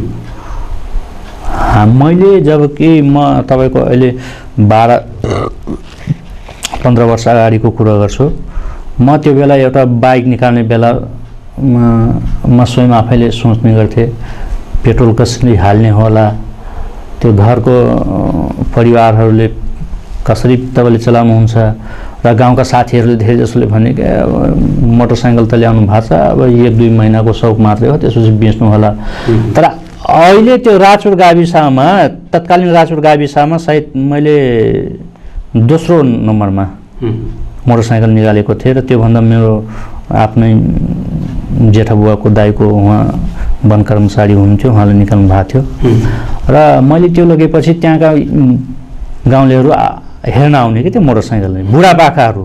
मैले जब कि म तपाईँको अहिले बाह्र पन्ध्र वर्ष अगाडिको कुरा गर्छु, म त्यो बेला एउटा बाइक निकाल्ने बेला म स्वयं आफैले सोच्ने गर्थेँ पेट्रोल कसरी हाल्ने होला, त्यो घरको परिवारहरूले कसरी तपाईँले चलाउनुहुन्छ, र गाउँका साथीहरूले धेरै जसोले भने मोटरसाइकल त ल्याउनु भएको छ, अब एक दुई महिनाको सौक मात्रै हो, त्यसपछि बेच्नु होला। तर अहिले त्यो राजपुर गाविसमा, तत्कालीन राजपुर गाविसमा सायद मैले दोस्रो नम्बरमा मोटरसाइकल निकालेको थिएँ। र त्योभन्दा मेरो आफ्नै जेठा बुवाको दाइको उहाँ वन कर्मचारी हुनुहुन्थ्यो, उहाँले निकाल्नु भएको थियो। र मैले त्यो लगेपछि त्यहाँका गाउँलेहरू हेर्न आउने कि त्यो मोटरसाइकल बुढापाकाहरू।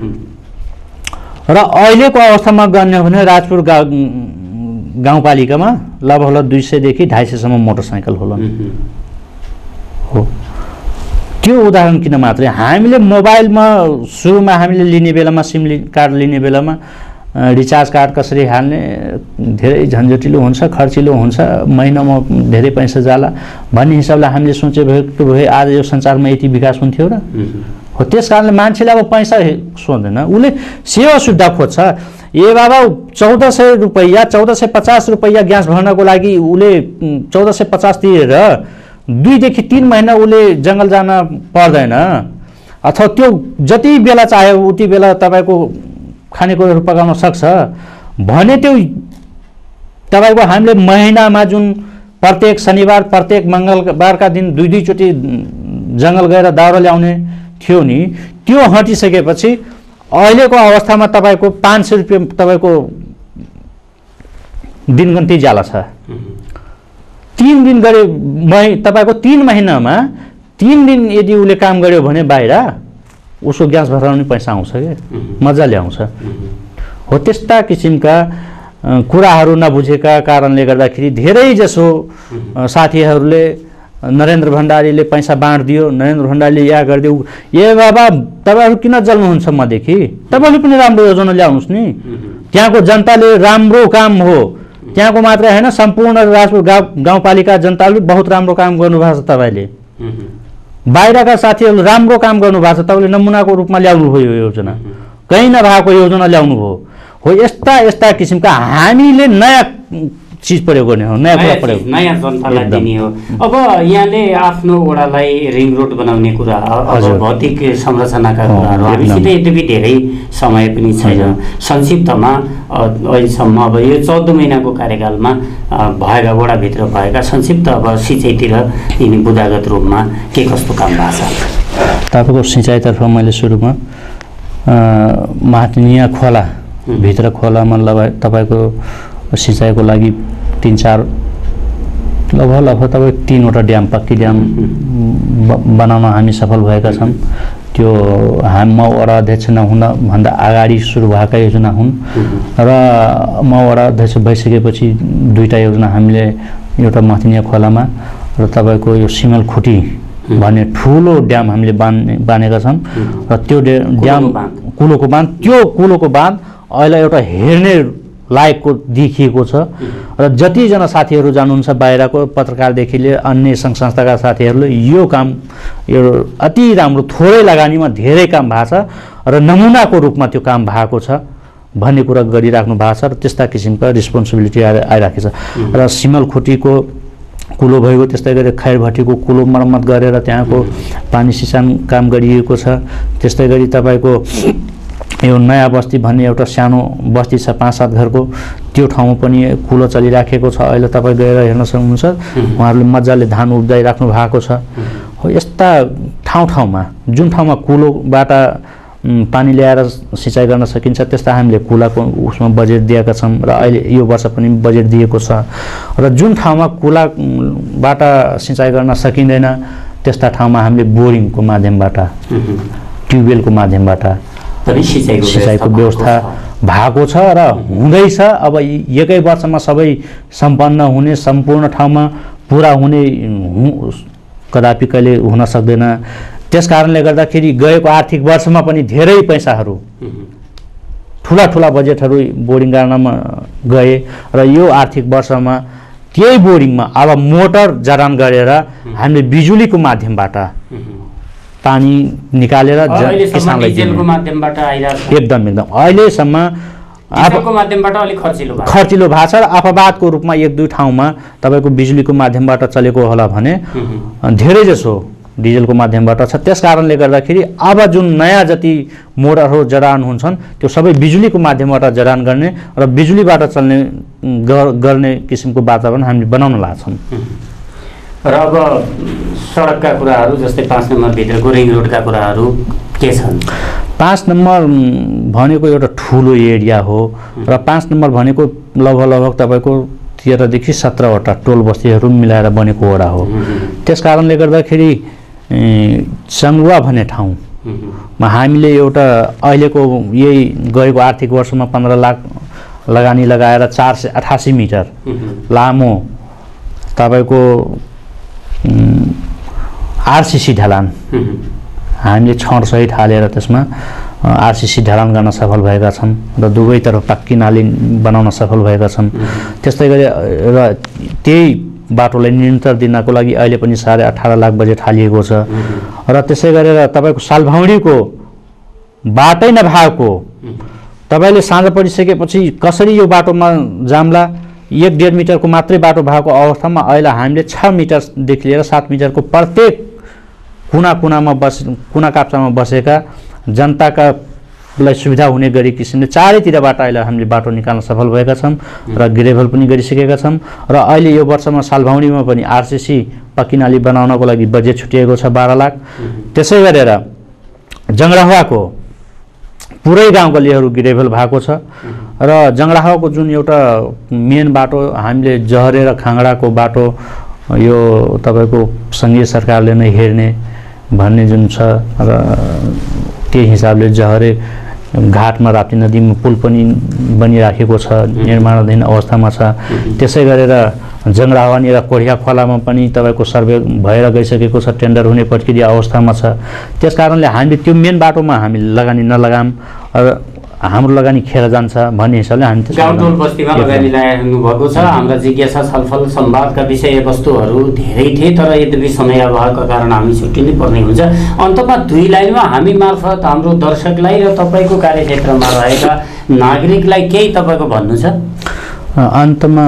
र अहिलेको अवस्थामा गर्ने हो भने राजपुर गा गाउँपालिकामा लगभग दुई सयदेखि ढाई सयसम्म मोटरसाइकल होला हो। त्यो उदाहरण किन मात्रै, हामीले मोबाइलमा सुरुमा हामीले लिने बेलामा सिम कार्ड लिने बेलामा रिचार्ज कार्ड कसरी हाल्ने धेरै झन्झटिलो हुन्छ, खर्चिलो हुन्छ, महिनामा धेरै पैसा जाला भन्ने हिसाबले हामीले सोचे भएको भए आज यो संसारमा यति विकास हुन्थ्यो र हो। त्यस कारणले मान्छेले अब पैसा सोध्दैन, उसले सेवा सुविधा खोज्छ। ए बाबा चौध सय रुपैयाँ चौध सय पचास रुपैयाँ ग्यास भर्नको लागि उसले चौध सय पचास दिएर दुईदेखि तिन महिना उसले जङ्गल जान पर्दैन, अथवा त्यो जति बेला चाह्यो उति बेला तपाईँको खानेकुराहरू पकाउन सक्छ भने त्यो तपाईँको हामीले महिनामा जुन प्रत्येक शनिबार प्रत्येक मङ्गलबारका दिन दुई दुईचोटि जङ्गल गएर दाउरा ल्याउने थियो नि, त्यो हटिसकेपछि अहिलेको अवस्थामा तपाईँको पाँच सय रुपियाँ तपाईँको दिनगन्ती ज्याला छ। तीन दिन गरे मही तपाईँको तीन महिनामा तीन दिन यदि उसले काम गर्यो भने बाहिर उसको ग्यास भराउने पैसा आउँछ क्या, मजाले आउँछ हो। त्यस्ता किसिमका कुराहरू नबुझेका कारणले गर्दाखेरि धेरै जसो साथीहरूले नरेन्द्र भण्डारीले पैसा बाँडिदियो, नरेन्द्र भण्डारीले या गरिदियो, ए बाबा तपाईँहरू किन जल्नुहुन्छ मदेखि, तपाईँले पनि राम्रो योजना ल्याउनुहोस् नि। त्यहाँको जनताले राम्रो काम हो, त्यहाँको मात्रै होइन सम्पूर्ण राजपुर गाउँ गाउँपालिका जनताले बहुत राम्रो काम गर्नुभएको छ। तपाईँले बाहिरका साथीहरूले राम्रो काम गर्नुभएको छ, तपाईँले नमुनाको रूपमा ल्याउनुभयो यो योजना, कहीँ नभएको योजना ल्याउनुभयो हो। यस्ता यस्ता किसिमका हामीले नयाँ चिज प्रयोग गर्ने हो, नयाँ कुरा प्रयोग नयाँ जनतालाई दिने हो। अब यहाँले आफ्नो वडालाई रिङ रोड बनाउने कुरा, अब भौतिक संरचनाका कुराहरू हामीसित यद्यपि धेरै समय पनि छैन। संक्षिप्तमा अहिलेसम्म अब यो चौध महिनाको कार्यकालमा भएका वडाभित्र भएका संक्षिप्त अब सिँचाइतिर यिनी बुदागत रूपमा के कस्तो काम भएको छ? तपाईँको सिँचाइतर्फ मैले सुरुमा माथिनिया खोला भित्र खोलामा लगा तपाईँको सिँचाइको लागि तिन चार लगभग लगभग तपाईँ तिनवटा ड्याम पक्की ड्याम बनाउन हामी सफल भएका छौँ। त्यो हाम म वडा अध्यक्ष नहुँदा भन्दा अगाडि सुरु भएका योजना हुन् र म वडा अध्यक्ष भइसकेपछि दुईवटा योजना हामीले एउटा माथिनिया खोलामा र तपाईँको यो सिमल खुटी भन्ने ठुलो ड्याम हामीले बान्ने बानेका छौँ र त्यो ड्याम कुलोको बाँध त्यो कुलोको बाँध अहिले एउटा हेर्ने लायकको देखिएको छ र जतिजना साथीहरू जानुहुन्छ बाहिरको पत्रकारदेखि लिएर अन्य सङ्घ संस्थाका साथीहरूले यो काम यो अति राम्रो थोरै लगानीमा धेरै काम भएको छ र नमुनाको रूपमा त्यो काम भएको छ भन्ने कुरा गरिराख्नु भएको छ र त्यस्ता किसिमका रिस्पोन्सिबिलिटी आइ आइराखेको छ र सिमलखोटीको कुलो भएको त्यस्तै गरी खैरभट्टीको कुलो मर्मत गरेर त्यहाँको पानी सिँचान काम गरिएको छ। त्यस्तै गरी तपाईँको यो नयाँ बस्ती भन्ने एउटा सानो बस्ती छ पाँच सात घरको त्यो ठाउँमा पनि कुलो चलिराखेको छ। अहिले तपाईँ गएर हेर्न सक्नुहुन्छ उहाँहरूले मजाले धान उब्जाइराख्नु भएको छ। हो यस्ता ठाउँ ठाउँमा जुन ठाउँमा कुलोबाट पानी ल्याएर सिँचाइ गर्न सकिन्छ त्यस्ता हामीले कुलाको उसमा बजेट दिएका छौँ र अहिले यो वर्ष पनि बजेट दिएको छ। र जुन ठाउँमा कुलाबाट सिँचाइ गर्न सकिँदैन त्यस्ता ठाउँमा हामीले बोरिङको माध्यमबाट ट्युबवेलको माध्यमबाट सिँचाइको व्यवस्था भएको छ र हुँदैछ। अब एकै वर्षमा सबै सम्पन्न हुने सम्पूर्ण ठाउँमा पुरा हुने कदापि कहिले हुन सक्दैन। त्यस कारणले गर्दाखेरि गएको आर्थिक वर्षमा पनि धेरै पैसाहरू ठुला ठुला बजेटहरू बोरिङ गर्नमा गए र यो आर्थिक वर्षमा त्यही बोरिङमा अब मोटर जडान गरेर हामीले बिजुलीको माध्यमबाट पानी निकालेर किसानलाई एकदम एकदम अहिलेसम्म खर्चिलो भएको छ र अपवादको रूपमा एक दुई ठाउँमा तपाईँको बिजुलीको माध्यमबाट चलेको होला भने धेरै जसो डिजलको माध्यमबाट छ। त्यस कारणले गर्दाखेरि अब जुन नयाँ जति मोटरहरू जडान हुन्छन् त्यो सबै बिजुलीको माध्यमबाट जडान गर्ने र बिजुलीबाट चल्ने गर्ने किसिमको वातावरण हामीले बनाउन लाग्छौँ। र अब सडकका कुराहरू जस्तै पाँच नम्बरभित्रको रिङ रोडका कुराहरू के छन्? पाँच नम्बर भनेको एउटा ठुलो एरिया हो र पाँच नम्बर भनेको लगभग लगभग तपाईँको तेह्रदेखि सत्रवटा टोल बस्तीहरू मिलाएर बनेको वडा हो। त्यस कारणले गर्दाखेरि सङ्गुवा भन्ने ठाउँमा हामीले एउटा अहिलेको यही गएको आर्थिक वर्षमा पन्ध्र लाख लगानी लगाएर चार सय अठासी मिटर लामो तपाईँको आरसिसी ढलान हामीले छडसहित हालेर त्यसमा आरसिसी ढलान गर्न सफल भएका छौँ र दुवैतर्फ पक्की नाली बनाउन सफल भएका छौँ। त्यस्तै गरी र त्यही बाटोलाई निरन्तर दिनको लागि अहिले पनि साढे अठार लाख बजेट हालिएको छ र त्यसै गरेर तपाईँको सालभाउडीको बाटै नभएको तपाईँले साँझ परिसकेपछि कसरी यो बाटोमा जाम्ला एक डेढ मिटरको मात्रै बाटो भएको अवस्थामा अहिले हामीले छ मिटरदेखि लिएर सात मिटरको प्रत्येक कुना कुनामा बस कुना काप्चामा बसेका जनताका लाई सुविधा हुने गरी किसिमले चारैतिरबाट अहिले हामीले बाटो निकाल्न सफल भएका छौँ र ग्रेभल पनि गरिसकेका छौँ र अहिले यो वर्षमा सालभाउडीमा पनि आरसिसी पक्की नाली बनाउनको लागि बजेट छुटिएको छ बाह्र लाख। त्यसै गरेर जङ्ग्राहाको पुरै गाउँगल्लीहरू ग्रेभल भएको छ र जङ्ग्राहाको जुन एउटा मेन बाटो हामीले जहरे र खाङ्डाको बाटो यो तपाईँको सङ्घीय सरकारले नै हेर्ने भन्ने जुन छ र त्यही हिसाबले जहरे घाटमा राप्ती नदीमा पुल पनि बनिराखेको छ, निर्माणाधीन अवस्थामा छ। त्यसै गरेर जङ्ग्राहानी र कोढिया खोलामा पनि तपाईँको सर्वे भएर गइसकेको छ, टेन्डर हुने प्रक्रिया अवस्थामा छ। त्यस कारणले हामीले त्यो मेन बाटोमा हामी लगानी नलगाम र हाम्रो लगानी खेर जान्छ भन्ने हिसाबले हामी गाउँ टोल बस्तीमा लगानी लगाउनु भएको छ। हाम्रा जिज्ञासा छलफल संवादका विषयवस्तुहरू धेरै थिए, तर यद्यपि समय अभावका कारण हामी छुट्टिनै पर्ने हुन्छ। अन्तमा दुई लाइनमा हामी मार्फत हाम्रो दर्शकलाई र तपाईँको कार्यक्षेत्रमा रहेका नागरिकलाई केही तपाईँको भन्नु छ? अन्तमा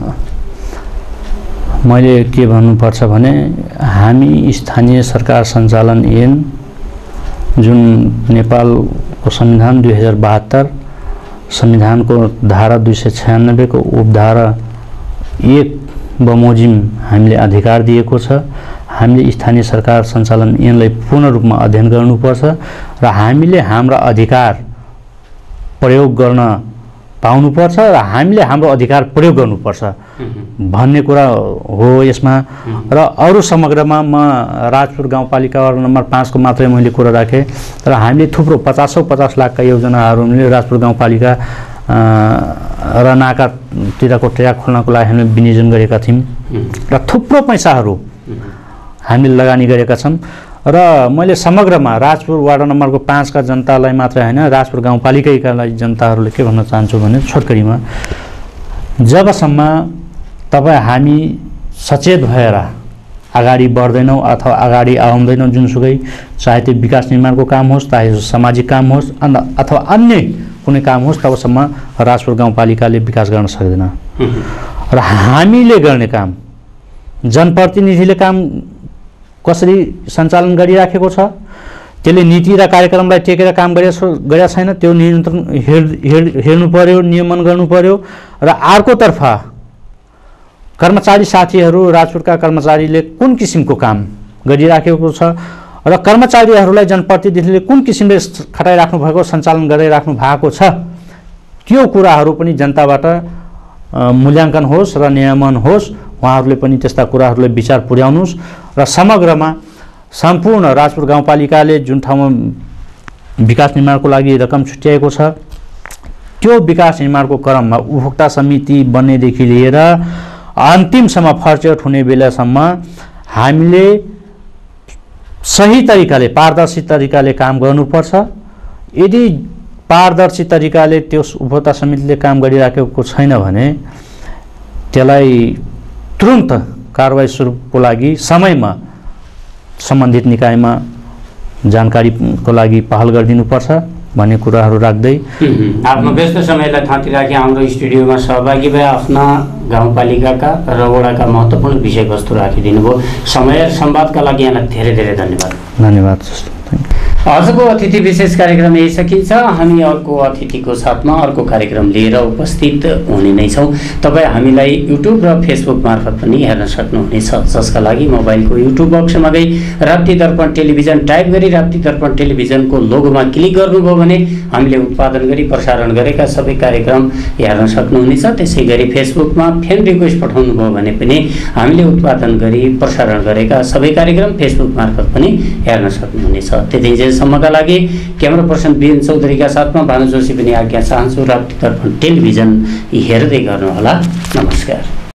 मैले के भन्नुपर्छ भने हामी स्थानीय सरकार सञ्चालन ऐन जुन नेपालको संविधान दुई हजार बहत्तर संविधानको धारा दुई सय छयानब्बेको उपधारा एक बमोजिम हामीले अधिकार दिएको छ। हामीले स्थानीय सरकार सञ्चालन ऐनलाई पूर्ण रूपमा अध्ययन गर्नुपर्छ र हामीले हाम्रा अधिकार प्रयोग गर्न पाउनुपर्छ र हामीले हाम्रो अधिकार प्रयोग गर्नुपर्छ भन्ने कुरा हो यसमा। र अरू समग्रमा म राजपुर गाउँपालिका वार्ड नम्बर पाँचको मात्रै मैले कुरा राखेँ, तर हामीले थुप्रो पचासौँ पचास लाखका योजनाहरूले राजपुर गाउँपालिका र नाकातिरको ट्र्याक खोल्नको लागि हामीले विनियोजन गरेका थियौँ र थुप्रो पैसाहरू हामीले लगानी गरेका छौँ र मैले समग्रमा राजपुर वार्ड नम्बरको पाँचका जनतालाई मात्रै होइन राजपुर गाउँपालिकाका जनताहरूले के भन्न चाहन्छु भने छोटकरीमा जबसम्म तपाईँ हामी सचेत भएर अगाडि बढ्दैनौँ अथवा अगाडि आउँदैनौँ जुनसुकै चाहे त्यो विकास निर्माणको काम होस् चाहे सामाजिक काम होस् अथवा अन्य कुनै काम होस् तबसम्म राजपुर गाउँपालिकाले विकास गर्न सक्दैन र हामीले गर्ने काम जनप्रतिनिधिले काम कसरी सञ्चालन गरिराखेको छ त्यसले नीति र कार्यक्रमलाई टेकेर काम गरेका छैन त्यो नियन्त्रण हेर्नु पर्यो नियमन गर्नु पर्यो र अर्कोतर्फ कर्मचारी साथीहरू राजपुरका कर्मचारीले कुन किसिमको काम गरिराखेको छ र कर्मचारीहरूलाई जनप्रतिनिधिले कुन किसिमले खटाइराख्नु भएको सञ्चालन गरिराख्नु भएको छ त्यो कुराहरू पनि जनताबाट मूल्याङ्कन होस् र नियमन होस् उहाँहरूले पनि त्यस्ता कुराहरूलाई विचार पुर्याउनुहोस् र समग्रमा सम्पूर्ण राजपुर गाउँपालिकाले जुन ठाउँमा विकास निर्माणको लागि रकम छुट्याएको छ त्यो विकास निर्माणको क्रममा उपभोक्ता समिति बन्नेदेखि लिएर अन्तिमसम्म फर्चेट हुने बेलासम्म हामीले सही तरिकाले पारदर्शी तरिकाले काम गर्नुपर्छ। यदि पारदर्शी तरिकाले त्यो उपभोक्ता समितिले काम गरिराखेको छैन भने त्यसलाई तुरुन्त कारबाही स्वरूपको लागि समयमा सम्बन्धित निकायमा जानकारीको लागि पहल गरिदिनुपर्छ भन्ने कुराहरू राख्दै आफ्नो व्यस्त समयलाई थाँती राखी हाम्रो स्टुडियोमा सहभागी भए आफ्ना गाउँपालिकाका र वडाका महत्त्वपूर्ण विषयवस्तु राखिदिनु भयो। समय र संवादका लागि यहाँलाई धेरै धेरै धन्यवाद। धन्यवाद। आजको अतिथि विशेष कार्यक्रम यही सकिन्छ। हामी अर्को अतिथिको साथमा अर्को कार्यक्रम लिएर उपस्थित हुने नै छौँ। तपाईँ हामीलाई युट्युब र फेसबुक मार्फत पनि हेर्न सक्नुहुनेछ, जसका लागि मोबाइलको युट्युब बक्समा गई राप्ती दर्पण टेलिभिजन टाइप गरी राप्ती दर्पण टेलिभिजनको लोगोमा क्लिक गर्नुभयो भने हामीले उत्पादन गरी प्रसारण गरेका सबै कार्यक्रम हेर्न सक्नुहुनेछ। त्यसै गरी फेसबुकमा फ्रेन्ड रिक्वेस्ट पठाउनु भयो भने पनि हामीले उत्पादन गरी प्रसारण गरेका सबै कार्यक्रम फेसबुक मार्फत पनि हेर्न सक्नुहुनेछ। त्यति सम्मका लागि क्यामेरा पर्सन बिएन चौधरीका साथमा भानु जोशी पनि आज्ञा चाहन्छु। राप्ती दर्पण टेलिभिजन हेर्दै गर्नुहोला। नमस्कार।